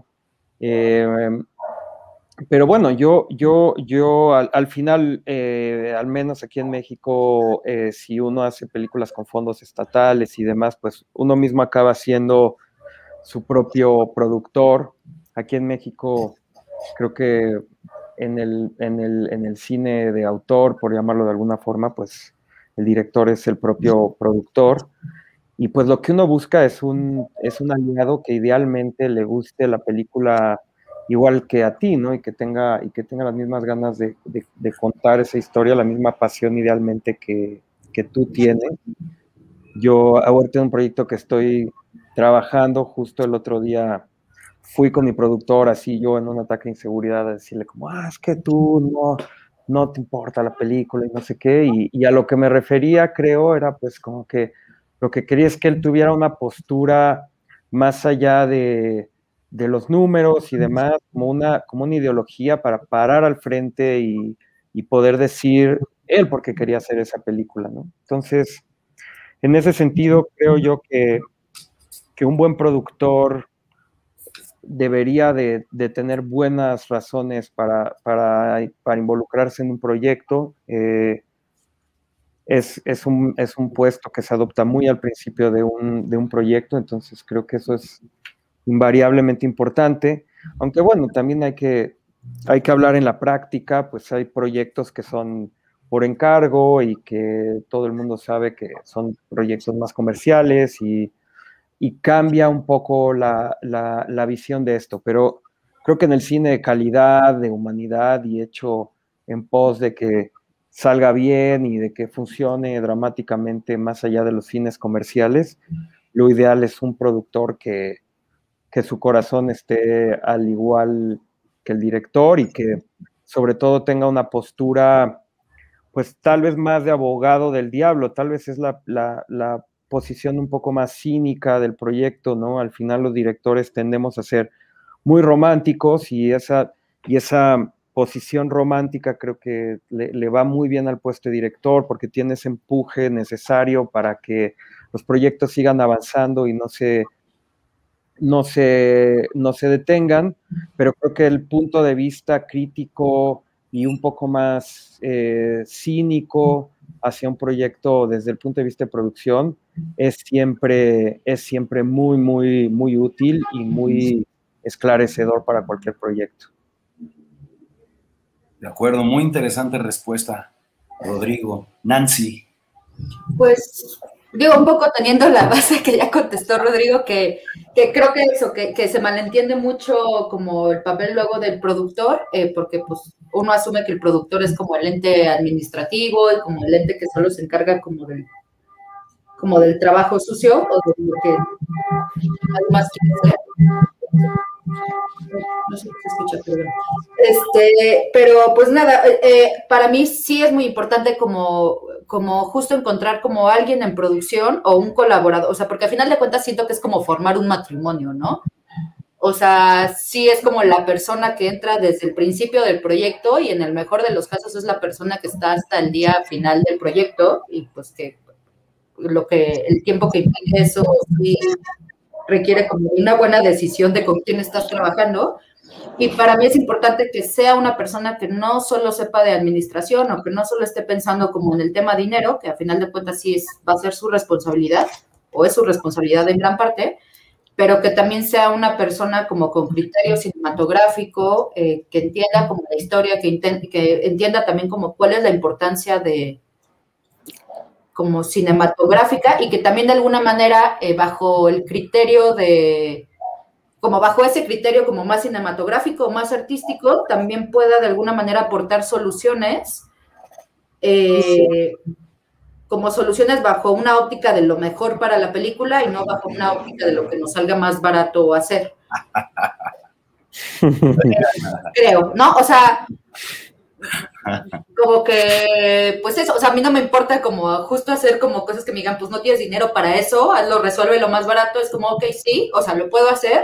Pero bueno, yo al final, al menos aquí en México, si uno hace películas con fondos estatales y demás, pues uno mismo acaba siendo su propio productor. Aquí en México, creo que en el cine de autor, por llamarlo de alguna forma, pues el director es el propio productor. y pues lo que uno busca es un aliado que idealmente le guste la película igual que a ti, ¿no? Y que tenga las mismas ganas de contar esa historia, la misma pasión idealmente que tú tienes. Yo ahora tengo un proyecto que estoy trabajando. Justo el otro día fui con mi productor, así yo en un ataque de inseguridad, a decirle como, es que tú no te importa la película y no sé qué, y a lo que me refería, creo, era pues como que lo que quería es que él tuviera una postura más allá de los números y demás, como una ideología para parar al frente y poder decir él por qué quería hacer esa película, ¿no? Entonces, en ese sentido, creo yo que un buen productor debería de tener buenas razones para involucrarse en un proyecto. Es un puesto que se adopta muy al principio de un proyecto, entonces creo que eso es invariablemente importante, aunque bueno, también hay que hablar en la práctica, pues hay proyectos que son por encargo y que todo el mundo sabe que son proyectos más comerciales y cambia un poco la visión de esto, pero creo que en el cine de calidad, de humanidad y hecho en pos de que salga bien y de que funcione dramáticamente más allá de los fines comerciales, lo ideal es un productor que su corazón esté al igual que el director y que sobre todo tenga una postura, pues tal vez más de abogado del diablo, tal vez es la posición un poco más cínica del proyecto, ¿no? Al final los directores tendemos a ser muy románticos y esa posición romántica creo que le va muy bien al puesto de director porque tiene ese empuje necesario para que los proyectos sigan avanzando y no se detengan, pero creo que el punto de vista crítico y un poco más cínico hacia un proyecto desde el punto de vista de producción es siempre muy, muy, muy útil y muy esclarecedor para cualquier proyecto. De acuerdo, muy interesante respuesta, Rodrigo. Nancy. Pues digo, un poco teniendo la base que ya contestó Rodrigo, que creo que eso, que se malentiende mucho como el papel luego del productor, porque pues uno asume que el productor es como el ente administrativo y como el ente que solo se encarga como del trabajo sucio o de lo que además quiere hacer. No sé si se escucha, perdón. Pero pues nada, para mí sí es muy importante como justo encontrar como alguien en producción o un colaborador, o sea, porque al final de cuentas siento que es como formar un matrimonio, ¿no? O sea, sí es como la persona que entra desde el principio del proyecto y en el mejor de los casos es la persona que está hasta el día final del proyecto y pues que el tiempo que implique eso sí requiere como una buena decisión de con quién estás trabajando. Y para mí es importante que sea una persona que no solo sepa de administración o que no solo esté pensando como en el tema dinero, que a final de cuentas sí va a ser su responsabilidad o es su responsabilidad en gran parte, pero que también sea una persona como con criterio cinematográfico, que entienda como la historia, que entienda también como cuál es la importancia de como cinematográfica y que también de alguna manera bajo el criterio como bajo ese criterio como más cinematográfico, más artístico, también pueda de alguna manera aportar soluciones, como soluciones bajo una óptica de lo mejor para la película y no bajo una óptica de lo que nos salga más barato hacer. Creo, ¿no? O sea, como que, pues eso, o sea, a mí no me importa como justo hacer como cosas que me digan, pues no tienes dinero para eso, hazlo, resuelve lo más barato, es como, ok, sí, o sea, lo puedo hacer,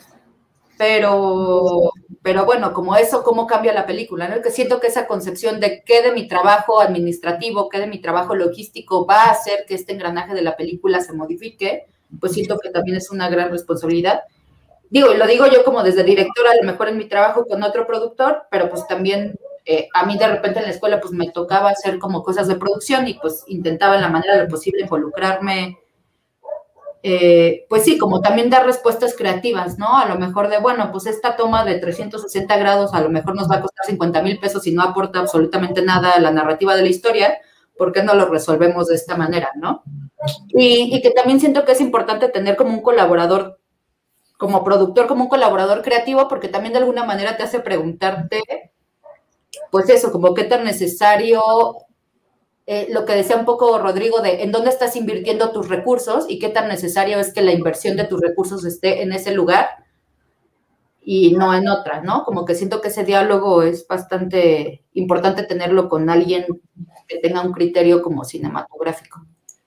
pero bueno, como eso, cómo cambia la película, ¿no? Que siento que esa concepción de qué de mi trabajo administrativo, qué de mi trabajo logístico va a hacer que este engranaje de la película se modifique, pues siento que también es una gran responsabilidad. Digo, y lo digo yo como desde directora, a lo mejor en mi trabajo con otro productor, pero pues también a mí de repente en la escuela pues me tocaba hacer como cosas de producción y pues intentaba en la manera de lo posible involucrarme, pues sí, como también dar respuestas creativas, ¿no? A lo mejor de, bueno, pues esta toma de 360 grados a lo mejor nos va a costar 50,000 pesos y no aporta absolutamente nada a la narrativa de la historia, ¿por qué no lo resolvemos de esta manera, no? Y que también siento que es importante tener como un colaborador, como productor, como un colaborador creativo, porque también de alguna manera te hace preguntarte, pues eso, como qué tan necesario, lo que decía un poco Rodrigo, de en dónde estás invirtiendo tus recursos y qué tan necesario es que la inversión de tus recursos esté en ese lugar y no en otra, ¿no? Como que siento que ese diálogo es bastante importante tenerlo con alguien que tenga un criterio como cinematográfico.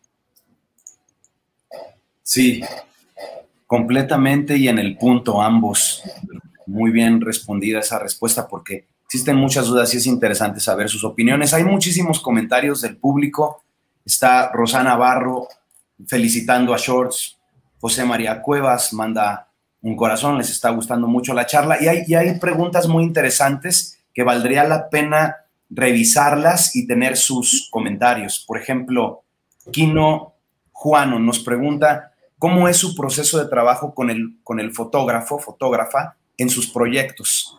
Sí, completamente y en el punto ambos. Muy bien respondida esa respuesta porque existen muchas dudas y es interesante saber sus opiniones. Hay muchísimos comentarios del público. Está Rosana Barro felicitando a Shorts. José María Cuevas manda un corazón, les está gustando mucho la charla. Y hay preguntas muy interesantes que valdría la pena revisarlas y tener sus comentarios. Por ejemplo, Kino Juano nos pregunta cómo es su proceso de trabajo con el fotógrafa, en sus proyectos.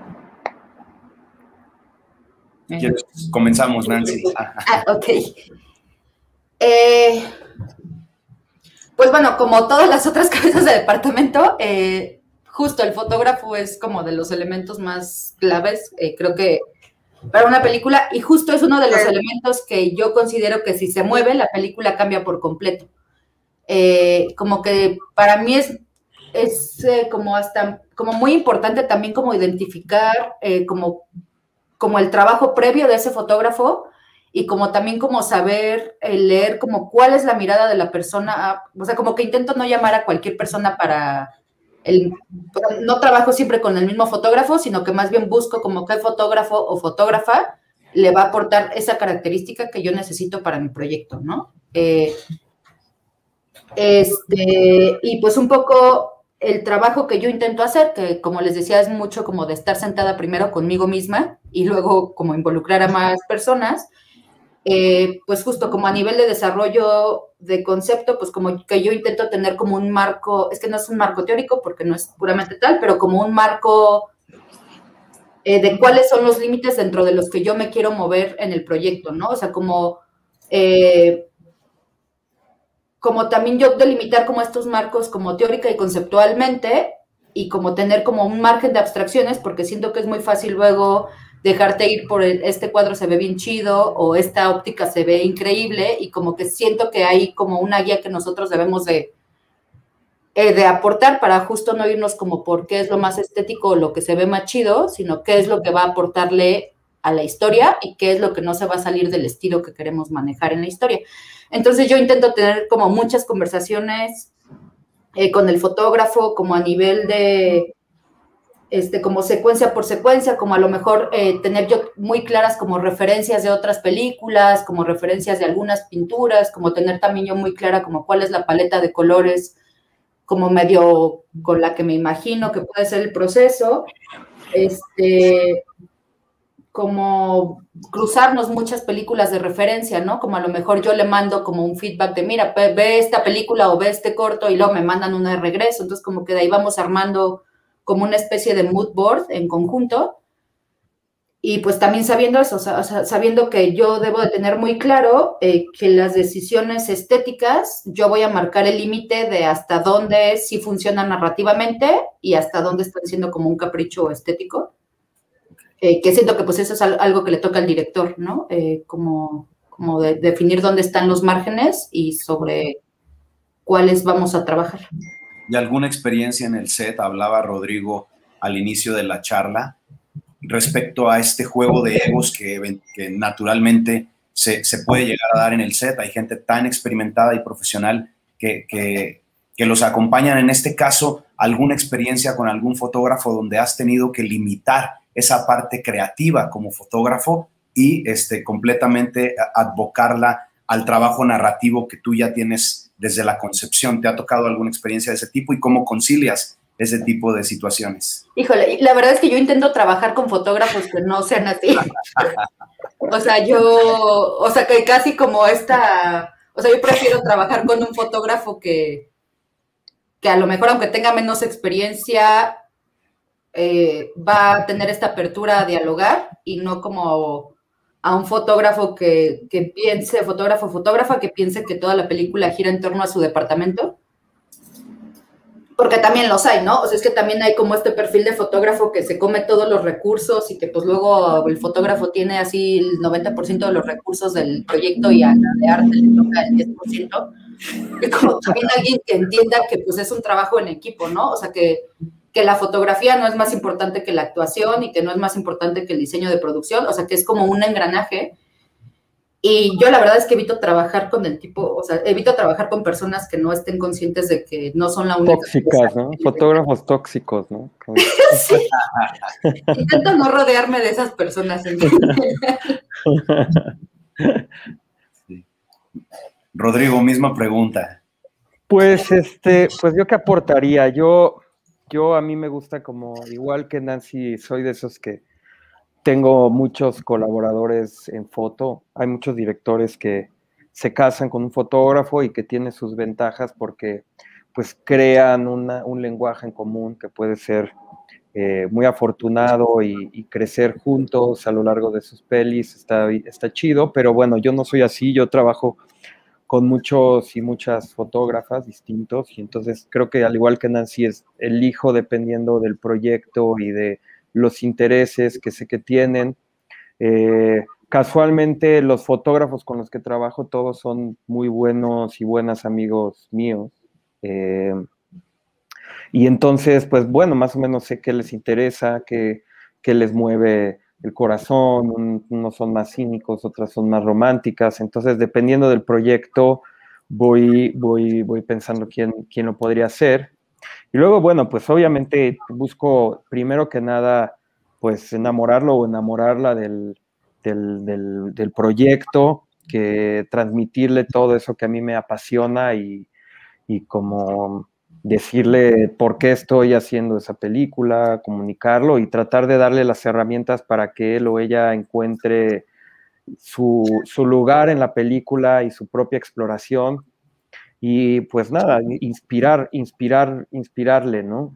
¿Quieres? Comenzamos, Nancy. Ok. Pues bueno, como todas las otras cabezas de departamento, justo el fotógrafo es como de los elementos más claves, creo que para una película, y justo es uno de los elementos que yo considero que si se mueve, la película cambia por completo. Como que para mí es como hasta, como muy importante también como identificar como el trabajo previo de ese fotógrafo y como también como saber leer como cuál es la mirada de la persona, o sea, como que intento no llamar a cualquier persona no trabajo siempre con el mismo fotógrafo, sino que más bien busco como qué fotógrafo o fotógrafa le va a aportar esa característica que yo necesito para mi proyecto, ¿no? Y pues un poco el trabajo que yo intento hacer, que como les decía es mucho como de estar sentada primero conmigo misma y luego como involucrar a más personas, pues justo como a nivel de desarrollo de concepto, pues como que yo intento tener como un marco, es que no es un marco teórico porque no es puramente tal, pero como un marco de cuáles son los límites dentro de los que yo me quiero mover en el proyecto, ¿no? O sea, como también yo delimitar como estos marcos como teórica y conceptualmente y como tener como un margen de abstracciones, porque siento que es muy fácil luego dejarte ir por este cuadro se ve bien chido o esta óptica se ve increíble y como que siento que hay como una guía que nosotros debemos de aportar para justo no irnos como por qué es lo más estético o lo que se ve más chido, sino qué es lo que va a aportarle a la historia y qué es lo que no se va a salir del estilo que queremos manejar en la historia. Entonces yo intento tener como muchas conversaciones con el fotógrafo, como a nivel de, como secuencia por secuencia, como a lo mejor tener yo muy claras como referencias de otras películas, como referencias de algunas pinturas, como tener también yo muy clara como cuál es la paleta de colores, como medio con la que me imagino que puede ser el proceso, como cruzarnos muchas películas de referencia, ¿no? Como a lo mejor yo le mando como un feedback de, mira, ve esta película o ve este corto y luego me mandan una de regreso. Entonces, como que de ahí vamos armando como una especie de mood board en conjunto. Y pues también sabiendo eso, o sea, sabiendo que yo debo de tener muy claro que las decisiones estéticas, yo voy a marcar el límite de hasta dónde sí funcionan narrativamente y hasta dónde están siendo como un capricho estético. Que siento que pues eso es algo que le toca al director, ¿no? Como de definir dónde están los márgenes y sobre cuáles vamos a trabajar. ¿Y alguna experiencia en el set? Hablaba Rodrigo al inicio de la charla respecto a este juego de egos que naturalmente se puede llegar a dar en el set. Hay gente tan experimentada y profesional que los acompañan. En este caso, ¿alguna experiencia con algún fotógrafo donde has tenido que limitar esa parte creativa como fotógrafo y completamente advocarla al trabajo narrativo que tú ya tienes desde la concepción? ¿Te ha tocado alguna experiencia de ese tipo y cómo concilias ese tipo de situaciones? Híjole, la verdad es que yo intento trabajar con fotógrafos que no sean así. O sea, que casi como yo prefiero trabajar con un fotógrafo que a lo mejor, aunque tenga menos experiencia, va a tener esta apertura a dialogar y no como a un fotógrafo que piense, fotógrafa que piense que toda la película gira en torno a su departamento. Porque también los hay, ¿no? O sea, es que también hay como este perfil de fotógrafo que se come todos los recursos y que pues luego el fotógrafo tiene así el 90% de los recursos del proyecto y a la de arte le toca el 10%. Y como también alguien que entienda que pues es un trabajo en equipo, ¿no? O sea, que la fotografía no es más importante que la actuación y que no es más importante que el diseño de producción, o sea, que es como un engranaje. Y yo la verdad es que evito trabajar con evito trabajar con personas que no estén conscientes de que no son la única. Tóxicas, ¿no? Fotógrafos tóxicos, ¿no? Sí. Intento no rodearme de esas personas. Sí. Rodrigo, misma pregunta. Pues yo qué aportaría. Yo a mí me gusta, como igual que Nancy, soy de esos que tengo muchos colaboradores en foto. Hay muchos directores que se casan con un fotógrafo y que tiene sus ventajas porque pues crean un lenguaje en común que puede ser muy afortunado y crecer juntos a lo largo de sus pelis. Está chido, pero bueno, yo no soy así. Yo trabajo con muchos y muchas fotógrafas distintos y entonces creo que al igual que Nancy elijo dependiendo del proyecto y de los intereses que sé que tienen. Casualmente los fotógrafos con los que trabajo todos son muy buenos y buenas amigos míos. Y entonces, pues bueno, más o menos sé qué les interesa, qué les mueve el corazón. Unos son más cínicos, otras son más románticas. Entonces, dependiendo del proyecto, voy pensando quién lo podría hacer. Y luego, bueno, pues obviamente busco primero que nada, pues enamorarlo o enamorarla del proyecto, que transmitirle todo eso que a mí me apasiona y como decirle por qué estoy haciendo esa película, comunicarlo y tratar de darle las herramientas para que él o ella encuentre su lugar en la película y su propia exploración. Y pues nada, inspirarle, ¿no?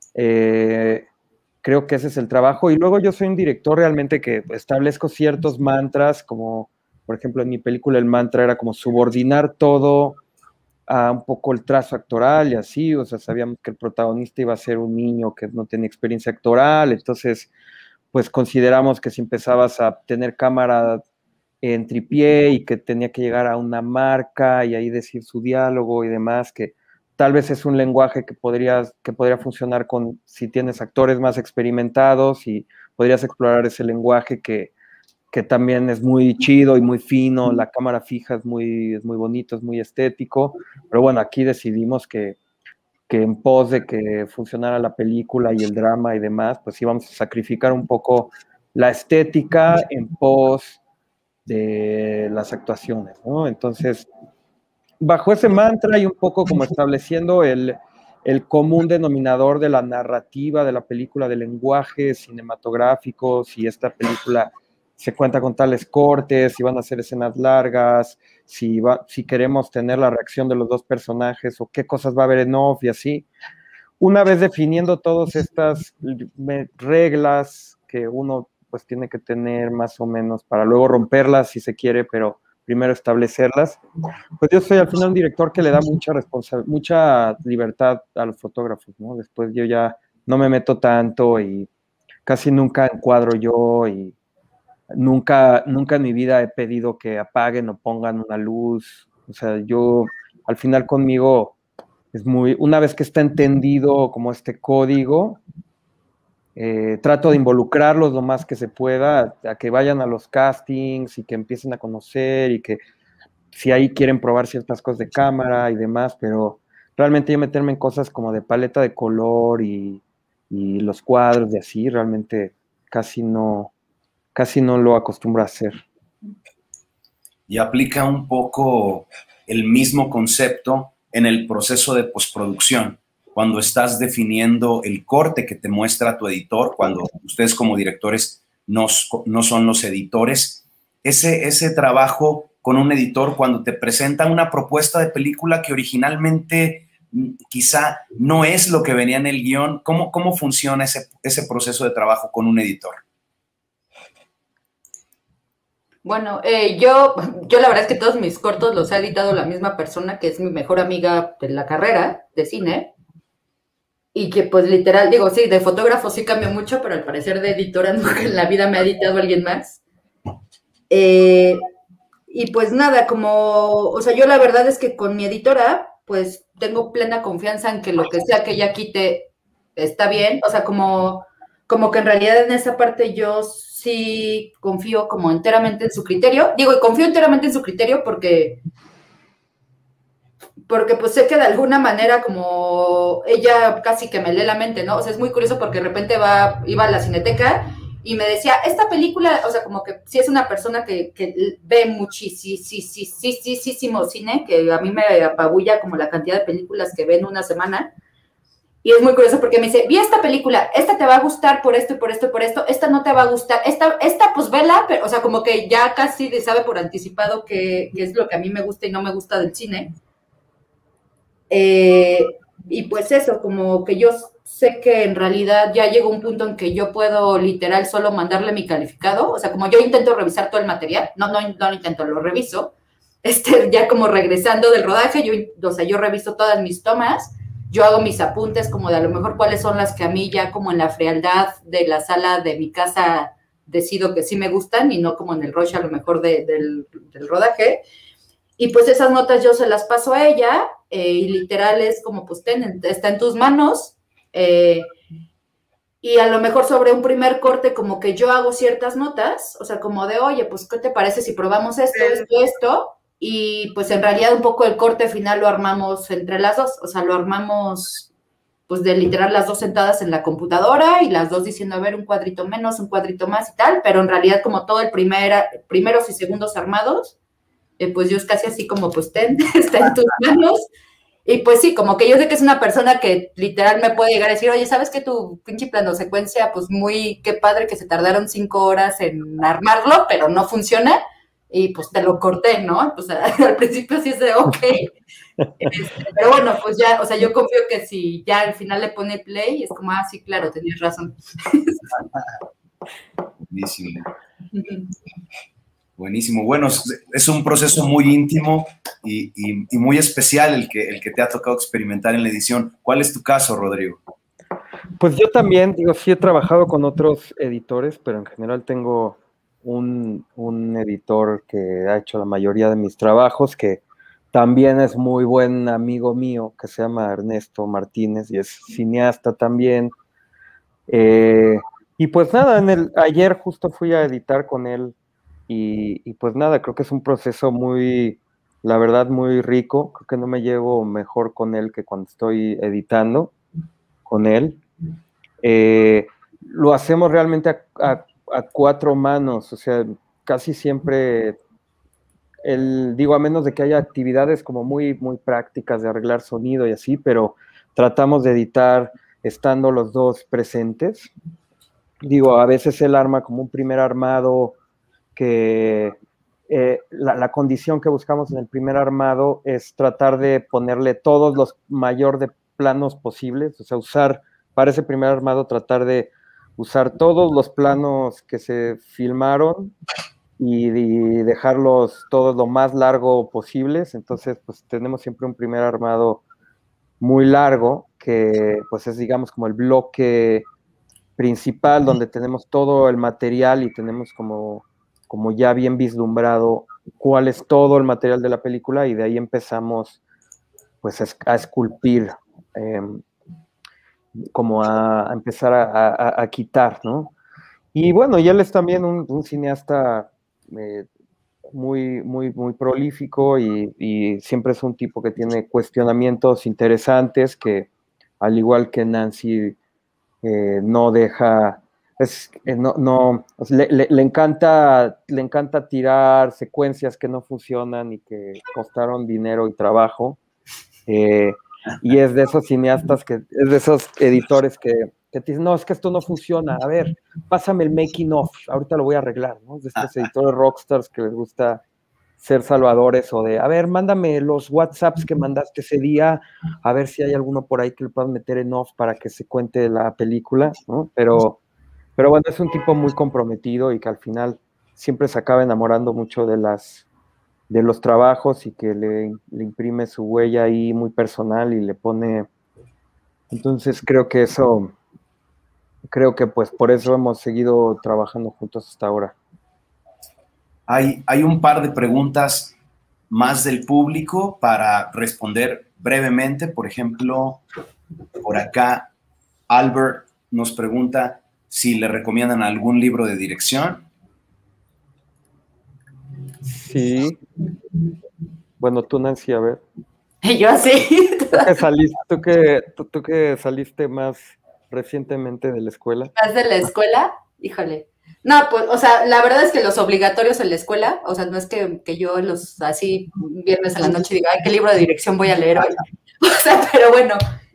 Creo que ese es el trabajo. Y luego yo soy un director realmente que establezco ciertos mantras, como por ejemplo en mi película el mantra era como subordinar todo a un poco el trazo actoral y así. O sea, sabíamos que el protagonista iba a ser un niño que no tenía experiencia actoral, entonces pues consideramos que si empezabas a tener cámara en tripié y que tenía que llegar a una marca y ahí decir su diálogo y demás, que tal vez es un lenguaje que podría funcionar si tienes actores más experimentados y podrías explorar ese lenguaje que también es muy chido y muy fino. La cámara fija es muy bonito, es muy estético, pero bueno, aquí decidimos que en pos de que funcionara la película y el drama y demás, pues íbamos a sacrificar un poco la estética en pos de las actuaciones, ¿no? Entonces, bajo ese mantra y un poco como estableciendo el común denominador de la narrativa de la película, del lenguaje cinematográfico, si esta película se cuenta con tales cortes, si van a ser escenas largas, si queremos tener la reacción de los dos personajes o qué cosas va a haber en off y así. Una vez definiendo todas estas reglas que uno pues tiene que tener más o menos para luego romperlas si se quiere, pero primero establecerlas, pues yo soy al final un director que le da mucha libertad a los fotógrafos, ¿no? Después yo ya no me meto tanto y casi nunca encuadro yo y nunca en mi vida he pedido que apaguen o pongan una luz. O sea, yo al final conmigo es una vez que está entendido como este código, trato de involucrarlos lo más que se pueda, a que vayan a los castings y que empiecen a conocer y que si ahí quieren probar ciertas cosas de cámara y demás, pero realmente yo meterme en cosas como de paleta de color y los cuadros de así, realmente casi no lo acostumbro a hacer. Y aplica un poco el mismo concepto en el proceso de postproducción, cuando estás definiendo el corte que te muestra tu editor, cuando ustedes como directores no son los editores, ese trabajo con un editor cuando te presentan una propuesta de película que originalmente quizá no es lo que venía en el guión, ¿cómo funciona ese proceso de trabajo con un editor? Bueno, yo la verdad es que todos mis cortos los ha editado la misma persona, que es mi mejor amiga de la carrera de cine, y que pues literal, digo, sí, de fotógrafo sí cambió mucho, pero al parecer de editora nunca en la vida me ha editado alguien más. Y pues nada, o sea, yo la verdad es que con mi editora, pues tengo plena confianza en que lo que sea que ella quite está bien, o sea, como que en realidad en esa parte yo sí confío como enteramente en su criterio, digo, y confío enteramente en su criterio porque pues sé que de alguna manera como ella casi que me lee la mente, ¿no? O sea, es muy curioso porque de repente iba a la Cineteca y me decía, esta película, o sea, como que sí es una persona que ve muchísimo cine, que a mí me apabulla como la cantidad de películas que ve en una semana. Y es muy curioso porque me dice, vi esta película, esta te va a gustar por esto y por esto y por esto, esta no te va a gustar, esta pues vela, pero, o sea, como que ya casi sabe por anticipado qué es lo que a mí me gusta y no me gusta del cine. Y pues eso, como que yo sé que en realidad ya llegó un punto en que yo puedo literal solo mandarle mi calificado, o sea, como yo intento revisar todo el material, no lo intento, lo reviso, ya como regresando del rodaje, yo reviso todas mis tomas, yo hago mis apuntes como de a lo mejor cuáles son las que a mí ya como en la frialdad de la sala de mi casa decido que sí me gustan y no como en el rush a lo mejor del rodaje. Y pues esas notas yo se las paso a ella y literal es como pues está en tus manos y a lo mejor sobre un primer corte como que yo hago ciertas notas, o sea, como de, oye, pues, ¿qué te parece si probamos esto? Y pues en realidad un poco el corte final lo armamos entre las dos, o sea, lo armamos pues de literal las dos sentadas en la computadora y las dos diciendo, a ver, un cuadrito menos, un cuadrito más y tal, pero en realidad como todo el primeros y segundos armados, pues yo es casi así como, pues está en tus manos. Y pues sí, como que yo sé que es una persona que literal me puede llegar a decir, oye, ¿sabes qué? Tu pinche plano secuencia, pues qué padre que se tardaron 5 horas en armarlo, pero no funciona. Y pues te lo corté, ¿no? Pues al principio sí es de, ok. Pero bueno, pues ya, o sea, yo confío que si ya al final le pone play, es como, sí, claro, tenías razón. Buenísimo. Buenísimo. Bueno, es un proceso muy íntimo y muy especial el que te ha tocado experimentar en la edición. ¿Cuál es tu caso, Rodrigo? Pues yo también, digo, sí he trabajado con otros editores, pero en general tengo un editor que ha hecho la mayoría de mis trabajos, que también es muy buen amigo mío, que se llama Ernesto Martínez y es cineasta también. Y pues nada, ayer justo fui a editar con él y pues nada, creo que es un proceso la verdad, muy rico. Creo que no me llevo mejor con él que cuando estoy editando con él. Lo hacemos realmente a 4 manos, o sea, casi siempre, digo, a menos de que haya actividades como muy, muy prácticas de arreglar sonido y así, pero tratamos de editar estando los dos presentes. Digo, a veces él arma como un primer armado que la condición que buscamos en el primer armado es tratar de ponerle todos los mayor de planos posibles, o sea, usar para ese primer armado, tratar de usar todos los planos que se filmaron y dejarlos todos lo más largo posibles. Entonces, pues tenemos siempre un primer armado muy largo, que pues es, digamos, como el bloque principal, donde tenemos todo el material y tenemos como ya bien vislumbrado cuál es todo el material de la película, y de ahí empezamos pues a esculpir, como a empezar a quitar, ¿no? Y bueno, y él es también un cineasta muy, muy, muy prolífico y siempre es un tipo que tiene cuestionamientos interesantes que, al igual que Nancy, no deja, le encanta tirar secuencias que no funcionan y que costaron dinero y trabajo. Y es de esos cineastas, es de esos editores que te dicen, no, es que esto no funciona, a ver, pásame el making of, ahorita lo voy a arreglar, ¿no? Es de estos editores rockstars que les gusta ser salvadores, o de, a ver, mándame los WhatsApps que mandaste ese día, a ver si hay alguno por ahí que le puedan meter en off para que se cuente la película, ¿no? Pero bueno, es un tipo muy comprometido y que al final siempre se acaba enamorando mucho de los trabajos y que le imprime su huella ahí muy personal y le pone. Entonces creo que pues por eso hemos seguido trabajando juntos hasta ahora. Hay un par de preguntas más del público para responder brevemente. Por ejemplo, por acá, Albert nos pregunta si le recomiendan algún libro de dirección. Sí. Bueno, tú, Nancy, a ver. Yo sí. ¿Tú que saliste más recientemente de la escuela? ¿Más de la escuela? Híjole. No, pues, o sea, la verdad es que los obligatorios en la escuela, o sea, no es que yo los así viernes a la noche diga, ay, ¿qué libro de dirección voy a leer hoy? O sea, pero bueno,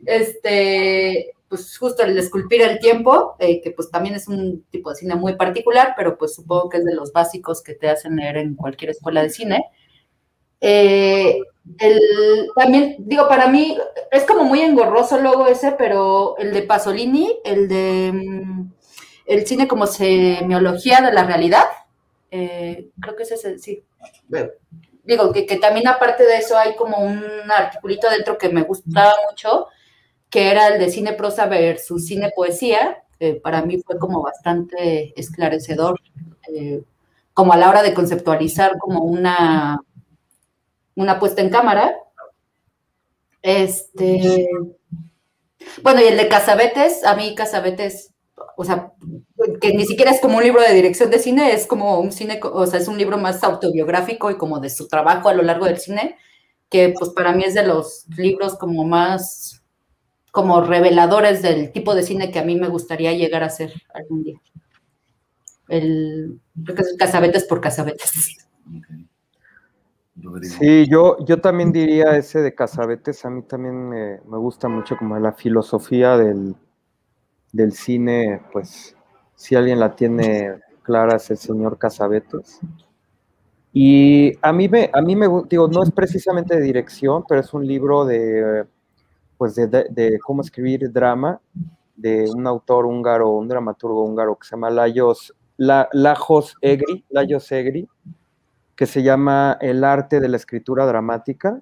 pues justo el Esculpir el tiempo, que pues también es un tipo de cine muy particular, pero pues supongo que es de los básicos que te hacen leer en cualquier escuela de cine. También, digo, para mí es como muy engorroso luego ese, pero el de Pasolini, el cine como semiología de la realidad, creo que es ese, sí. Digo, que también aparte de eso hay como un articulito dentro que me gustaba mucho, que era el de cine prosa versus cine poesía, para mí fue como bastante esclarecedor, como a la hora de conceptualizar como una puesta en cámara. Bueno, y el de Cassavetes, a mí Cassavetes, o sea, que ni siquiera es como un libro de dirección de cine, es como un cine, o sea, es un libro más autobiográfico y como de su trabajo a lo largo del cine, que pues para mí es de los libros como más, como reveladores del tipo de cine que a mí me gustaría llegar a hacer algún día. Creo que es Cassavetes por Cassavetes. Sí, yo también diría ese de Cassavetes. A mí también me gusta mucho como la filosofía del cine, pues si alguien la tiene clara es el señor Cassavetes. Y a mí me digo, no es precisamente de dirección, pero es un libro de cómo escribir drama de un autor húngaro, un dramaturgo húngaro que se llama Lajos Egri, que se llama El arte de la escritura dramática,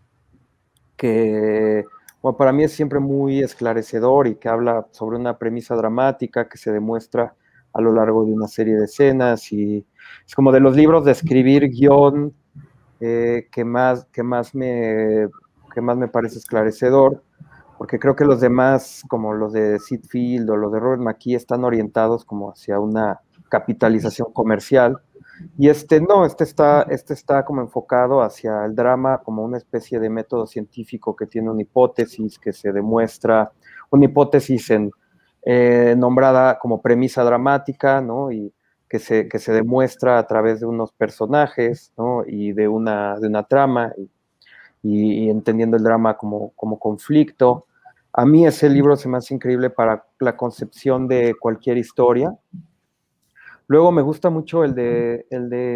que bueno, para mí es siempre muy esclarecedor y que habla sobre una premisa dramática que se demuestra a lo largo de una serie de escenas, y es como de los libros de escribir guión que más me parece esclarecedor, porque creo que los demás, como los de Sid Field o los de Robert McKee, están orientados como hacia una capitalización comercial. Y este está como enfocado hacia el drama como una especie de método científico que tiene una hipótesis que se demuestra, una hipótesis nombrada como premisa dramática, ¿no? Y que se demuestra a través de unos personajes, ¿no? Y de una trama, y entendiendo el drama como conflicto. A mí ese libro se me hace increíble para la concepción de cualquier historia. Luego me gusta mucho el de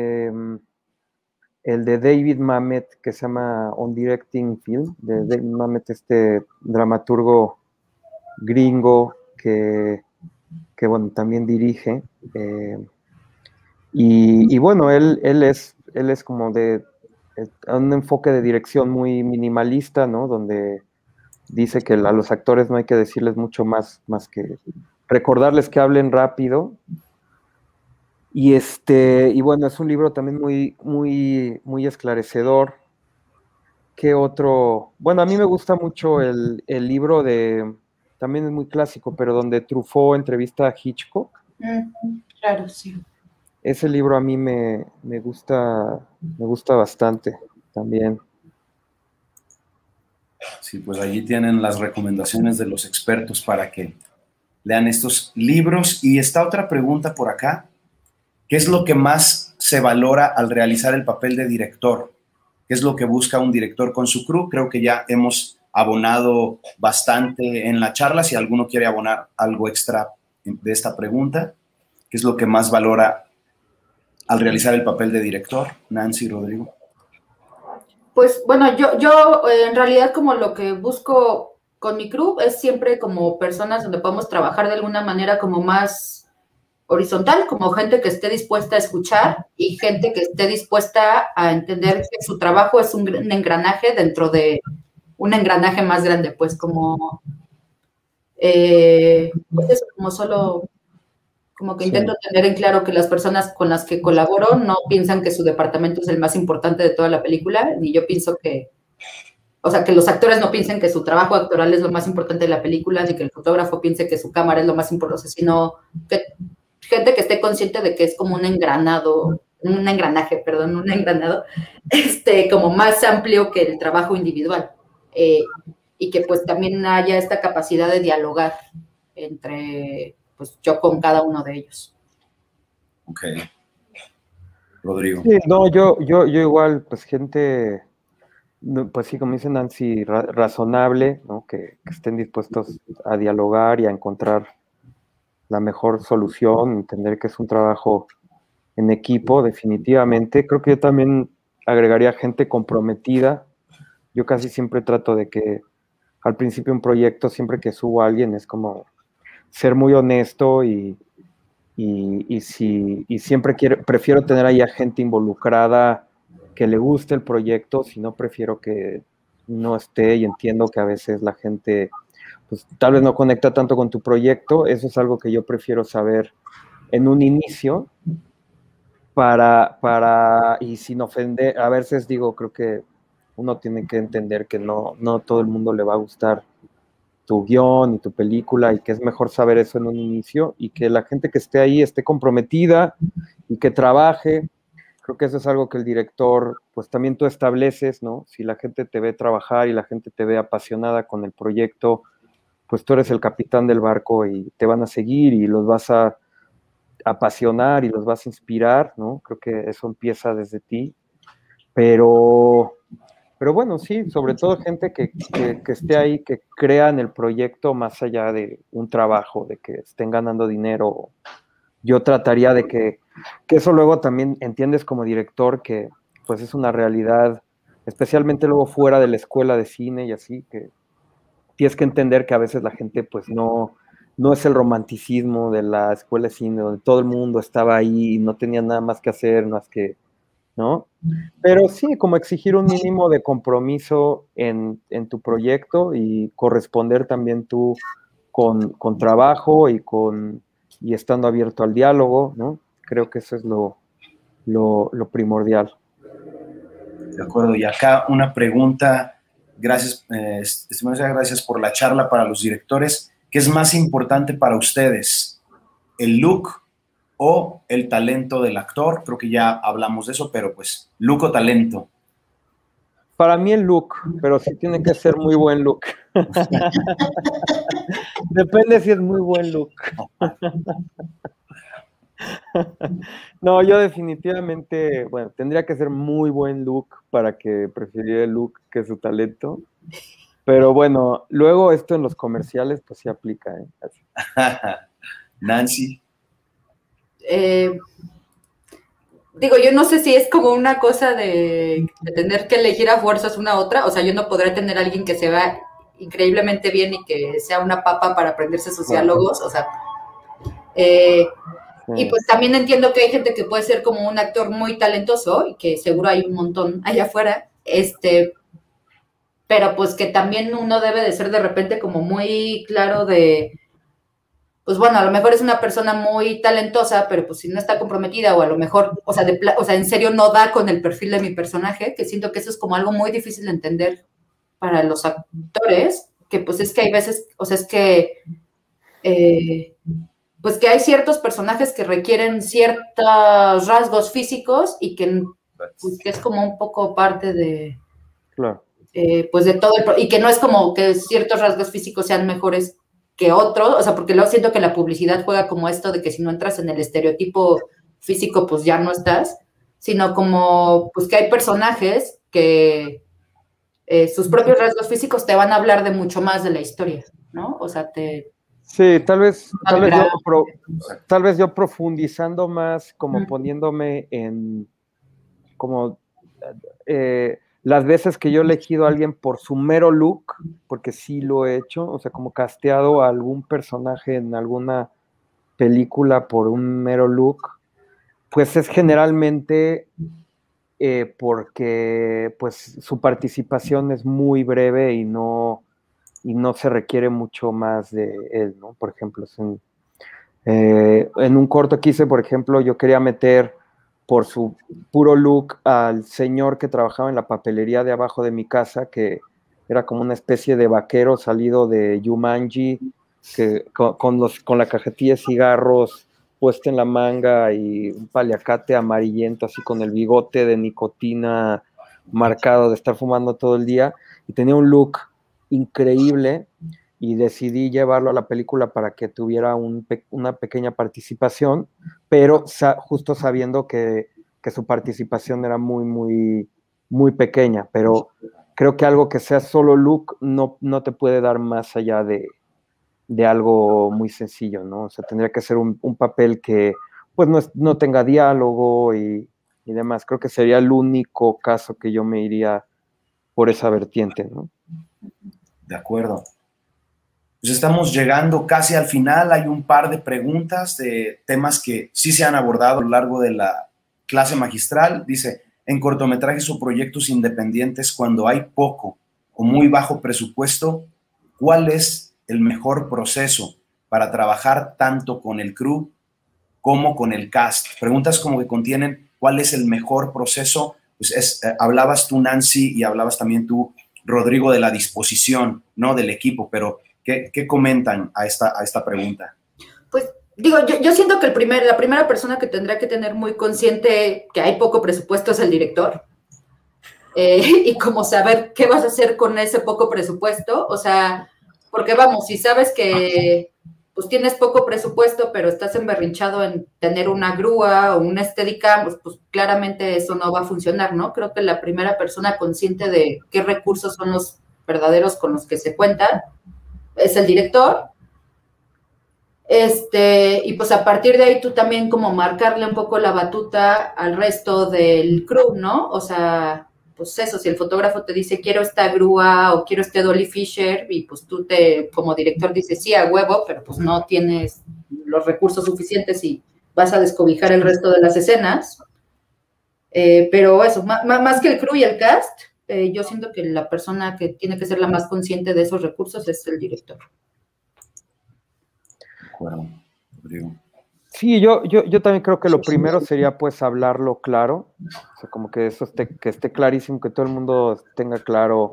David Mamet, que se llama On Directing Film, de David Mamet, este dramaturgo gringo que bueno, también dirige. Y bueno, él es como de un enfoque de dirección muy minimalista, ¿no? Donde dice que a los actores no hay que decirles mucho más que recordarles que hablen rápido. Y bueno, es un libro también muy esclarecedor. ¿Qué otro? Bueno, a mí me gusta mucho el libro también es muy clásico, pero donde Truffaut entrevista a Hitchcock. Claro, sí. Ese libro a mí me gusta bastante también. Sí, pues allí tienen las recomendaciones de los expertos para que lean estos libros. Y está otra pregunta por acá. ¿Qué es lo que más se valora al realizar el papel de director? ¿Qué es lo que busca un director con su crew? Creo que ya hemos abonado bastante en la charla. Si alguno quiere abonar algo extra de esta pregunta, ¿qué es lo que más valora al realizar el papel de director? Nancy, Rodrigo. Pues bueno, yo en realidad como lo que busco con mi crew es siempre como personas donde podamos trabajar de alguna manera como más horizontal, como gente que esté dispuesta a escuchar y gente que esté dispuesta a entender que su trabajo es un engranaje dentro de un engranaje más grande, pues como, pues eso, como solo, como que intento tener en claro que las personas con las que colaboro no piensan que su departamento es el más importante de toda la película, ni yo pienso que, o sea, que los actores no piensen que su trabajo actoral es lo más importante de la película, ni que el fotógrafo piense que su cámara es lo más importante, sino que gente que esté consciente de que es como un engranado, un engranaje, como más amplio que el trabajo individual. Y que pues también haya esta capacidad de dialogar entre, pues yo con cada uno de ellos. Ok. Rodrigo. Sí, no, yo igual, pues gente, pues sí, como dice Nancy, razonable, ¿no? Que estén dispuestos a dialogar y a encontrar la mejor solución, entender que es un trabajo en equipo, definitivamente. Creo que yo también agregaría gente comprometida. Yo casi siempre trato de que al principio un proyecto, siempre que subo a alguien, es como ser muy honesto y siempre prefiero tener ahí a gente involucrada que le guste el proyecto, si no prefiero que no esté, y entiendo que a veces la gente pues tal vez no conecta tanto con tu proyecto. Eso es algo que yo prefiero saber en un inicio y sin ofender. A veces digo, creo que uno tiene que entender que no todo el mundo le va a gustar tu guión y tu película, y que es mejor saber eso en un inicio, y que la gente que esté ahí esté comprometida y que trabaje. Creo que eso es algo que el director, pues también tú estableces, ¿no? Si la gente te ve trabajar y la gente te ve apasionada con el proyecto, pues tú eres el capitán del barco y te van a seguir y los vas a apasionar y los vas a inspirar, ¿no? Creo que eso empieza desde ti. Pero bueno, sí, sobre todo gente que esté ahí, que crea en el proyecto más allá de un trabajo, de que estén ganando dinero. Yo trataría de que eso luego también entiendes como director, que pues es una realidad, especialmente luego fuera de la escuela de cine y así, que tienes que entender que a veces la gente pues no es el romanticismo de la escuela de cine, donde todo el mundo estaba ahí y no tenía nada más que hacer, más que, ¿no? Pero sí, como exigir un mínimo de compromiso en tu proyecto y corresponder también tú con trabajo y estando abierto al diálogo, ¿no? Creo que eso es lo primordial. De acuerdo, y acá una pregunta, gracias, gracias por la charla para los directores. ¿Qué es más importante para ustedes? ¿El look o el talento del actor? Creo que ya hablamos de eso, pero pues, look o talento. Para mí el look, pero sí tiene que ser muy buen look. Depende si es muy buen look. No, yo definitivamente, bueno, tendría que ser muy buen look para que prefiriera el look que su talento. Pero bueno, luego esto en los comerciales pues sí aplica, ¿eh? Así. Nancy. Digo, yo no sé si es como una cosa de tener que elegir a fuerzas una a otra. O sea, yo no podré tener a alguien que se vea increíblemente bien y que sea una papa para aprenderse sus diálogos. O sea, y pues también entiendo que hay gente que puede ser como un actor muy talentoso y que seguro hay un montón allá afuera, pero pues que también uno debe de ser de repente como muy claro de, pues bueno, a lo mejor es una persona muy talentosa, pero pues si no está comprometida o a lo mejor, o sea, en serio no da con el perfil de mi personaje, que siento que eso es como algo muy difícil de entender para los actores, que pues es que hay veces, o sea, es que pues que hay ciertos personajes que requieren ciertos rasgos físicos y que, pues, que es como un poco parte de, claro. Pues de todo y que no es como que ciertos rasgos físicos sean mejores que otros, o sea, porque luego siento que la publicidad juega como esto de que si no entras en el estereotipo físico, pues ya no estás, sino como, pues que hay personajes que sus propios rasgos físicos te van a hablar de mucho más de la historia, ¿no? O sea, Sí, tal vez yo profundizando más, como poniéndome en, como las veces que yo he elegido a alguien por su mero look, porque sí lo he hecho, o sea, como casteado a algún personaje en alguna película por un mero look, pues es generalmente porque pues su participación es muy breve y no se requiere mucho más de él, ¿no? Por ejemplo, en un corto que hice, por ejemplo, yo quería meter por su puro look al señor que trabajaba en la papelería de abajo de mi casa, que era como una especie de vaquero salido de Jumanji, que con la cajetilla de cigarros puesta en la manga y un paliacate amarillento, así con el bigote de nicotina marcado de estar fumando todo el día, y tenía un look increíble, y decidí llevarlo a la película para que tuviera una pequeña participación, pero justo sabiendo que su participación era muy, muy, muy pequeña, pero creo que algo que sea solo look no te puede dar más allá de algo muy sencillo, ¿no? O sea, tendría que ser un papel que pues no tenga diálogo y demás. Creo que sería el único caso que yo me iría por esa vertiente, ¿no? De acuerdo. Pues estamos llegando casi al final. Hay un par de preguntas de temas que sí se han abordado a lo largo de la clase magistral. Dice, en cortometrajes o proyectos independientes, cuando hay poco o muy bajo presupuesto, ¿cuál es el mejor proceso para trabajar tanto con el crew como con el cast? Preguntas como que contienen cuál es el mejor proceso. Pues hablabas tú, Nancy, y hablabas también tú, Rodrigo, de la disposición, ¿no? Del equipo, pero ¿qué comentan a esta pregunta? Pues digo, yo siento que la primera persona que tendrá que tener muy consciente que hay poco presupuesto es el director. Y como saber qué vas a hacer con ese poco presupuesto, o sea, porque vamos, si sabes que pues tienes poco presupuesto, pero estás emberrinchado en tener una grúa o una Steadicam, pues claramente eso no va a funcionar, ¿no? Creo que la primera persona consciente de qué recursos son los verdaderos con los que se cuentan es el director. Y pues a partir de ahí tú también como marcarle un poco la batuta al resto del crew, ¿no? O sea, pues eso, si el fotógrafo te dice quiero esta grúa o quiero este Dolly Fisher, y pues tú como director dices sí, a huevo, pero pues no tienes los recursos suficientes y vas a descobijar el resto de las escenas. Pero eso, más que el crew y el cast, yo siento que la persona que tiene que ser la más consciente de esos recursos es el director. Bueno, Rodrigo. Sí, yo también creo que lo primero sería pues hablarlo claro, o sea, como que eso que esté clarísimo, que todo el mundo tenga claro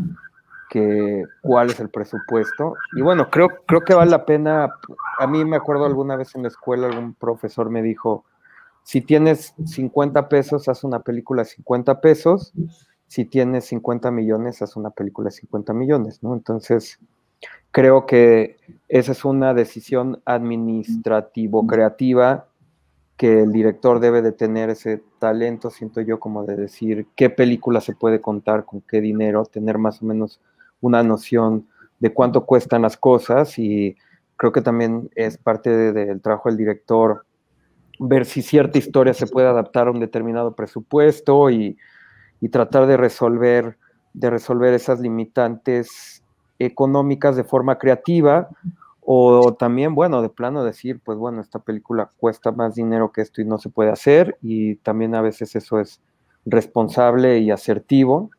cuál es el presupuesto. Y bueno, creo que vale la pena. A mí me acuerdo alguna vez en la escuela algún profesor me dijo, si tienes 50 pesos, haz una película de 50 pesos, si tienes 50 millones, haz una película de 50 millones, ¿no? Entonces, creo que esa es una decisión administrativo-creativa que el director debe de tener ese talento, siento yo, como de decir qué película se puede contar, con qué dinero, tener más o menos una noción de cuánto cuestan las cosas, y creo que también es parte del trabajo del director ver si cierta historia se puede adaptar a un determinado presupuesto y tratar de resolver esas limitantes económicas de forma creativa, o también, bueno, de plano decir, pues bueno, esta película cuesta más dinero que esto y no se puede hacer, y también a veces eso es responsable y asertivo,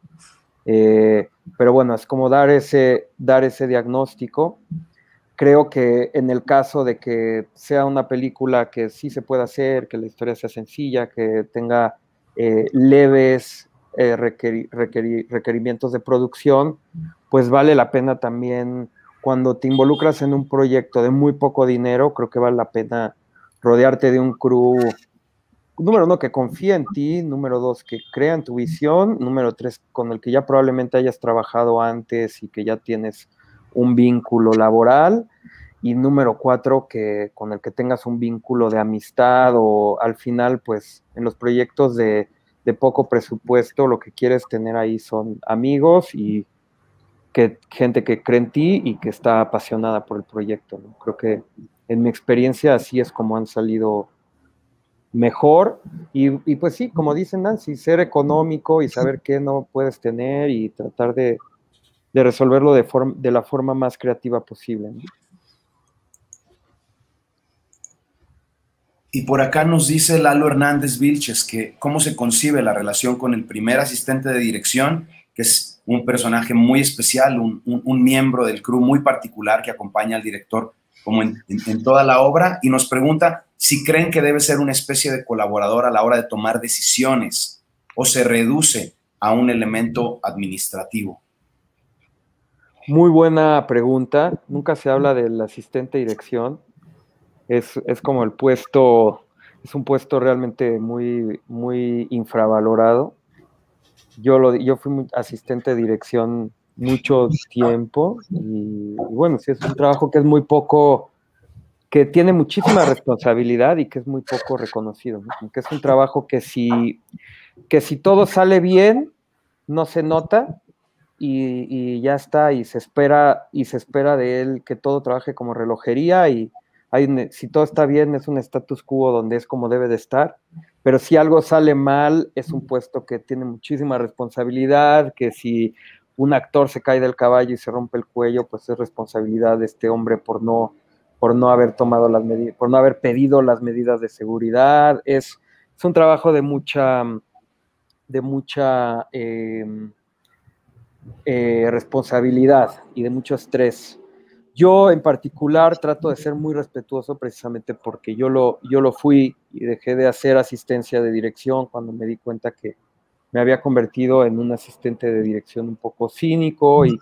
pero bueno, es como dar ese diagnóstico. Creo que en el caso de que sea una película que sí se pueda hacer, que la historia sea sencilla, que tenga leves requerimientos de producción, pues vale la pena también, cuando te involucras en un proyecto de muy poco dinero, creo que vale la pena rodearte de un crew, número uno, que confía en ti, número dos, que crea en tu visión, número tres, con el que ya probablemente hayas trabajado antes y que ya tienes un vínculo laboral, y número cuatro, que con el que tengas un vínculo de amistad, o al final, pues en los proyectos de poco presupuesto, lo que quieres tener ahí son amigos y gente que cree en ti y que está apasionada por el proyecto, ¿no? Creo que en mi experiencia así es como han salido mejor, y pues sí, como dicen Nancy, ser económico y saber qué no puedes tener y tratar de resolverlo de la forma más creativa posible, ¿no? Y por acá nos dice Lalo Hernández Vilches que cómo se concibe la relación con el primer asistente de dirección, que es un personaje muy especial, un miembro del crew muy particular que acompaña al director como en toda la obra, y nos pregunta si creen que debe ser una especie de colaborador a la hora de tomar decisiones o se reduce a un elemento administrativo. Muy buena pregunta. Nunca se habla del asistente de dirección. Es como el puesto, es un puesto realmente muy, muy infravalorado. Yo fui asistente de dirección mucho tiempo y bueno, sí es un trabajo que es muy poco, que tiene muchísima responsabilidad y que es muy poco reconocido, ¿no? Que es un trabajo que si todo sale bien, no se nota y ya está, y se espera de él que todo trabaje como relojería y si todo está bien es un status quo donde es como debe de estar, pero si algo sale mal es un puesto que tiene muchísima responsabilidad, que si un actor se cae del caballo y se rompe el cuello, pues es responsabilidad de este hombre por no haber tomado las medidas, por no haber pedido las medidas de seguridad. Es un trabajo de mucha responsabilidad y de mucho estrés. Yo en particular trato de ser muy respetuoso precisamente porque yo lo fui y dejé de hacer asistencia de dirección cuando me di cuenta que me había convertido en un asistente de dirección un poco cínico y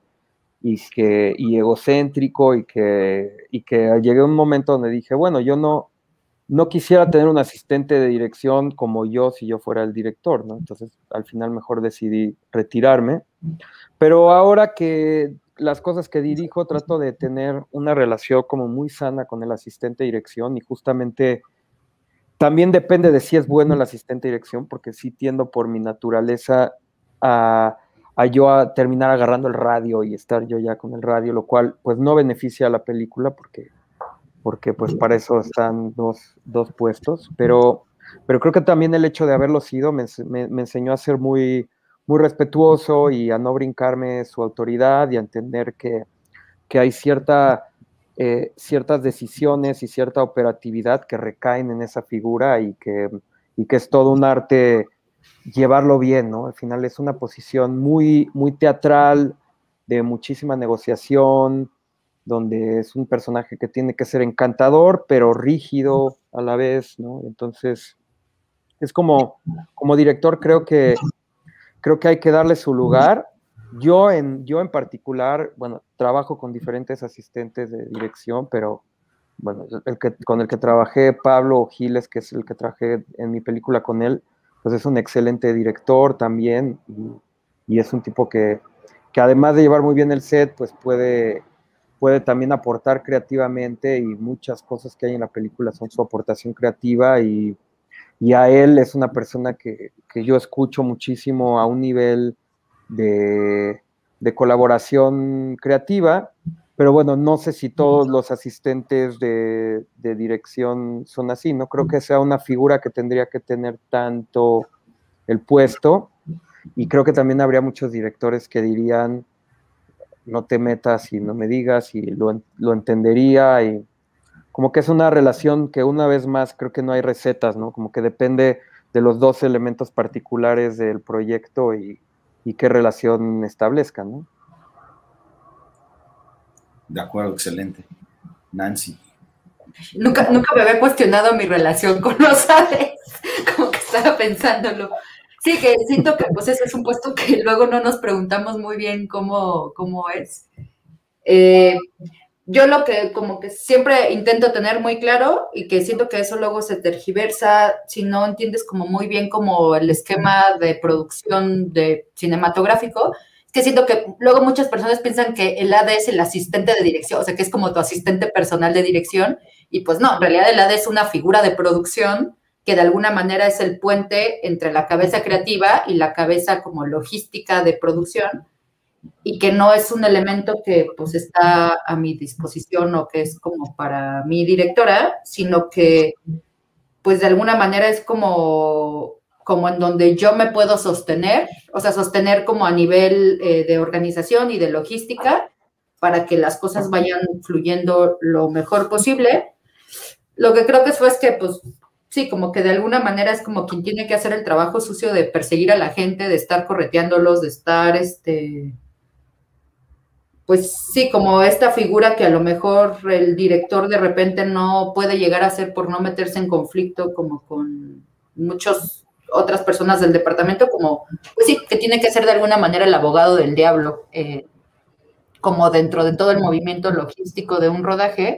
egocéntrico y que llegué a un momento donde dije, bueno, yo no quisiera tener un asistente de dirección como yo si yo fuera el director, ¿no? Entonces, al final mejor decidí retirarme. Pero ahora que las cosas que dirijo, trato de tener una relación como muy sana con el asistente de dirección y justamente también depende de si es bueno el asistente de dirección, porque sí tiendo por mi naturaleza a terminar agarrando el radio y estar yo ya con el radio, lo cual pues no beneficia a la película porque pues para eso están dos puestos, pero creo que también el hecho de haberlo sido me enseñó a ser muy, muy respetuoso y a no brincarme su autoridad y a entender que hay ciertas decisiones y cierta operatividad que recaen en esa figura y que es todo un arte llevarlo bien, ¿no? Al final es una posición muy, muy teatral, de muchísima negociación, donde es un personaje que tiene que ser encantador, pero rígido a la vez, ¿no? Entonces, es como director creo que hay que darle su lugar. Yo en particular, bueno, trabajo con diferentes asistentes de dirección, pero bueno, con el que trabajé, Pablo Giles, que es el que trabajé en mi película con él, pues es un excelente director también y es un tipo que además de llevar muy bien el set, pues puede también aportar creativamente y muchas cosas que hay en la película son su aportación creativa y a él es una persona que yo escucho muchísimo a un nivel de colaboración creativa, pero bueno, no sé si todos los asistentes de dirección son así, no creo que sea una figura que tendría que tener tanto el puesto y creo que también habría muchos directores que dirían no te metas y no me digas y lo entendería y como que es una relación que una vez más creo que no hay recetas, ¿no? Como que depende de los dos elementos particulares del proyecto y qué relación establezcan, ¿no? De acuerdo, excelente. Nancy. Nunca me había cuestionado mi relación con los Hades, como que estaba pensándolo. Sí, que siento que pues ese es un puesto que luego no nos preguntamos muy bien cómo es. Yo lo que como que siempre intento tener muy claro y que siento que eso luego se tergiversa si no entiendes como muy bien como el esquema de producción de cinematográfico, es que siento que luego muchas personas piensan que el AD es el asistente de dirección, o sea, que es como tu asistente personal de dirección y pues no, en realidad el AD es una figura de producción que de alguna manera es el puente entre la cabeza creativa y la cabeza como logística de producción y que no es un elemento que pues está a mi disposición o que es como para mi directora, sino que pues de alguna manera es como en donde yo me puedo sostener, o sea, sostener como a nivel de organización y de logística para que las cosas vayan fluyendo lo mejor posible. lo que creo que fue es que, pues, sí, como que de alguna manera es como quien tiene que hacer el trabajo sucio de perseguir a la gente, de estar correteándolos, de estar, pues sí, como esta figura que a lo mejor el director de repente no puede llegar a ser por no meterse en conflicto como con muchas otras personas del departamento, como, pues sí, que tiene que ser de alguna manera el abogado del diablo, como dentro de todo el movimiento logístico de un rodaje.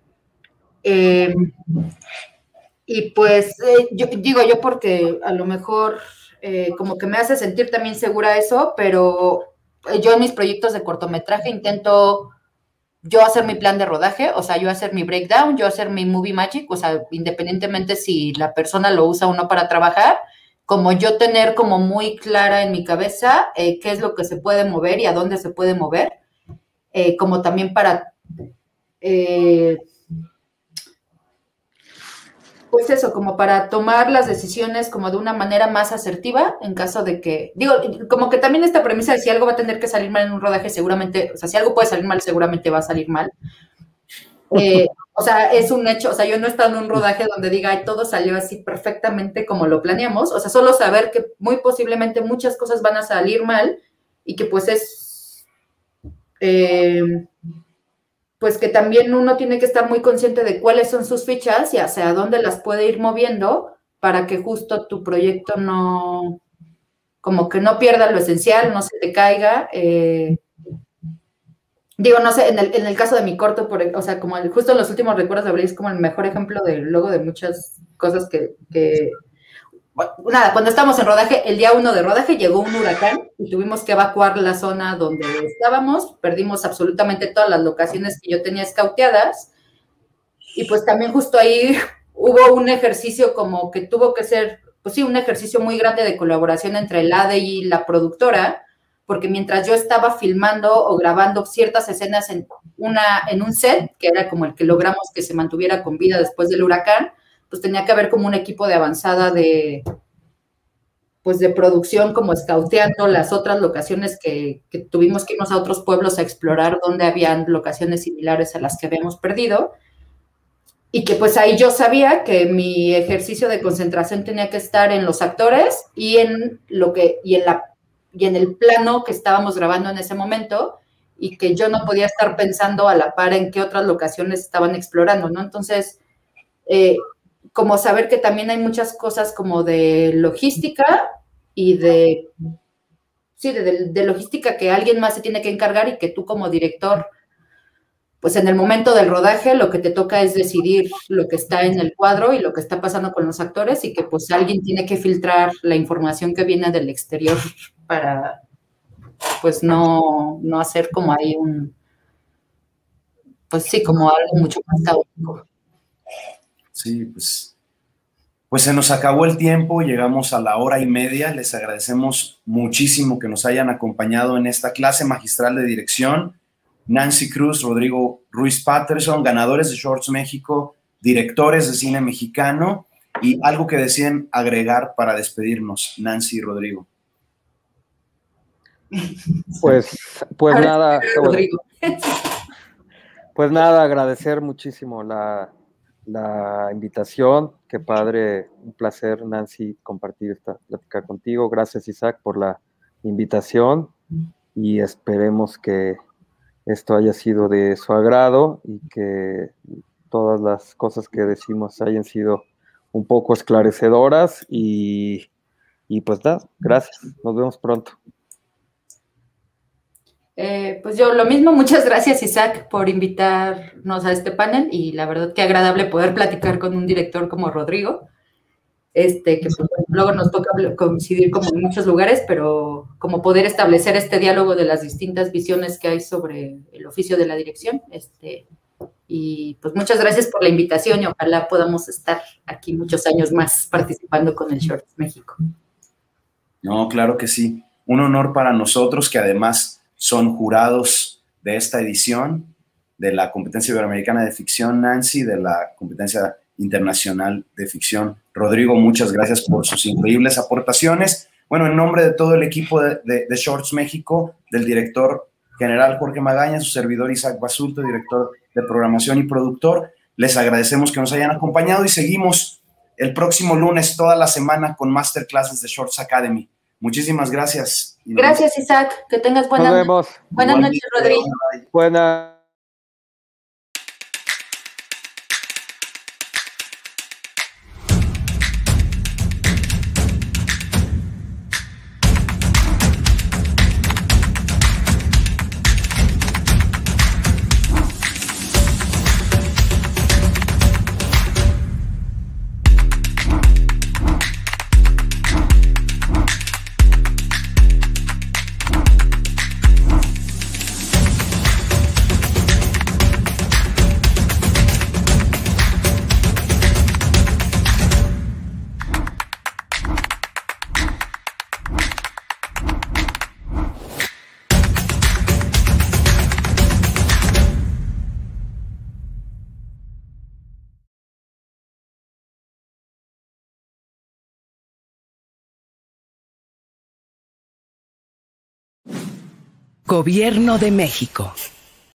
Y pues yo digo yo porque a lo mejor como que me hace sentir también segura eso, pero yo en mis proyectos de cortometraje intento yo hacer mi plan de rodaje, o sea, yo hacer mi breakdown, yo hacer mi movie magic, o sea, independientemente si la persona lo usa o no para trabajar, como yo tener como muy clara en mi cabeza qué es lo que se puede mover y a dónde se puede mover, como también para... pues eso, como para tomar las decisiones como de una manera más asertiva en caso de que, digo, como que también esta premisa de si algo va a tener que salir mal en un rodaje, seguramente, o sea, si algo puede salir mal, seguramente va a salir mal. O sea, es un hecho, o sea, yo no he estado en un rodaje donde diga, ay, todo salió así perfectamente como lo planeamos, o sea, solo saber que muy posiblemente muchas cosas van a salir mal y que pues es... pues que también uno tiene que estar muy consciente de cuáles son sus fichas y hacia dónde las puede ir moviendo para que justo tu proyecto no, como que no pierda lo esencial, no se te caiga. Digo, no sé, en el caso de mi corto, o sea, como justo en los últimos recuerdos de Abril es como el mejor ejemplo de luego de muchas cosas que nada, cuando estábamos en rodaje, el día 1 de rodaje llegó un huracán y tuvimos que evacuar la zona donde estábamos, perdimos absolutamente todas las locaciones que yo tenía escauteadas y pues también justo ahí hubo un ejercicio como que tuvo que ser, pues sí, un ejercicio muy grande de colaboración entre el ADE y la productora, porque mientras yo estaba filmando o grabando ciertas escenas en un set, que era como el que logramos que se mantuviera con vida después del huracán, pues tenía que haber como un equipo de avanzada de producción, como escauteando las otras locaciones que tuvimos que irnos a otros pueblos a explorar donde habían locaciones similares a las que habíamos perdido. Y que pues ahí yo sabía que mi ejercicio de concentración tenía que estar en los actores y en el plano que estábamos grabando en ese momento, y que yo no podía estar pensando a la par en qué otras locaciones estaban explorando, ¿no? Entonces, como saber que también hay muchas cosas como de logística y de logística que alguien más se tiene que encargar y que tú como director, pues en el momento del rodaje lo que te toca es decidir lo que está en el cuadro y lo que está pasando con los actores, y que pues alguien tiene que filtrar la información que viene del exterior para pues no hacer como ahí pues sí, como algo mucho más caótico. Sí, pues se nos acabó el tiempo, llegamos a la 1:30. Les agradecemos muchísimo que nos hayan acompañado en esta clase magistral de dirección. Nancy Cruz, Rodrigo Ruiz Patterson, ganadores de Shorts México, directores de cine mexicano, y algo que deciden agregar para despedirnos, Nancy y Rodrigo. Pues nada, Rodrigo. Pues nada, agradecer muchísimo la invitación. Qué padre, un placer, Nancy, compartir esta plática contigo. Gracias, Isaac, por la invitación, y esperemos que esto haya sido de su agrado y que todas las cosas que decimos hayan sido un poco esclarecedoras, y pues nada, gracias, nos vemos pronto. Pues yo lo mismo, muchas gracias, Isaac, por invitarnos a este panel, y la verdad que agradable poder platicar con un director como Rodrigo, que pues, luego nos toca coincidir como en muchos lugares, pero como poder establecer este diálogo de las distintas visiones que hay sobre el oficio de la dirección, y pues muchas gracias por la invitación, y ojalá podamos estar aquí muchos años más participando con el Shorts México. No, claro que sí, un honor para nosotros, que además son jurados de esta edición de la competencia iberoamericana de ficción, Nancy, de la competencia internacional de ficción. Rodrigo, muchas gracias por sus increíbles aportaciones. Bueno, en nombre de todo el equipo de Shorts México, del director general Jorge Magaña, su servidor Isaac Basulto, director de programación y productor, Les agradecemos que nos hayan acompañado y seguimos el próximo lunes toda la semana con masterclasses de Shorts Academy. Muchísimas gracias. Gracias, Isaac. Que tengas buenas noches, Rodrigo. Buenas. Gobierno de México.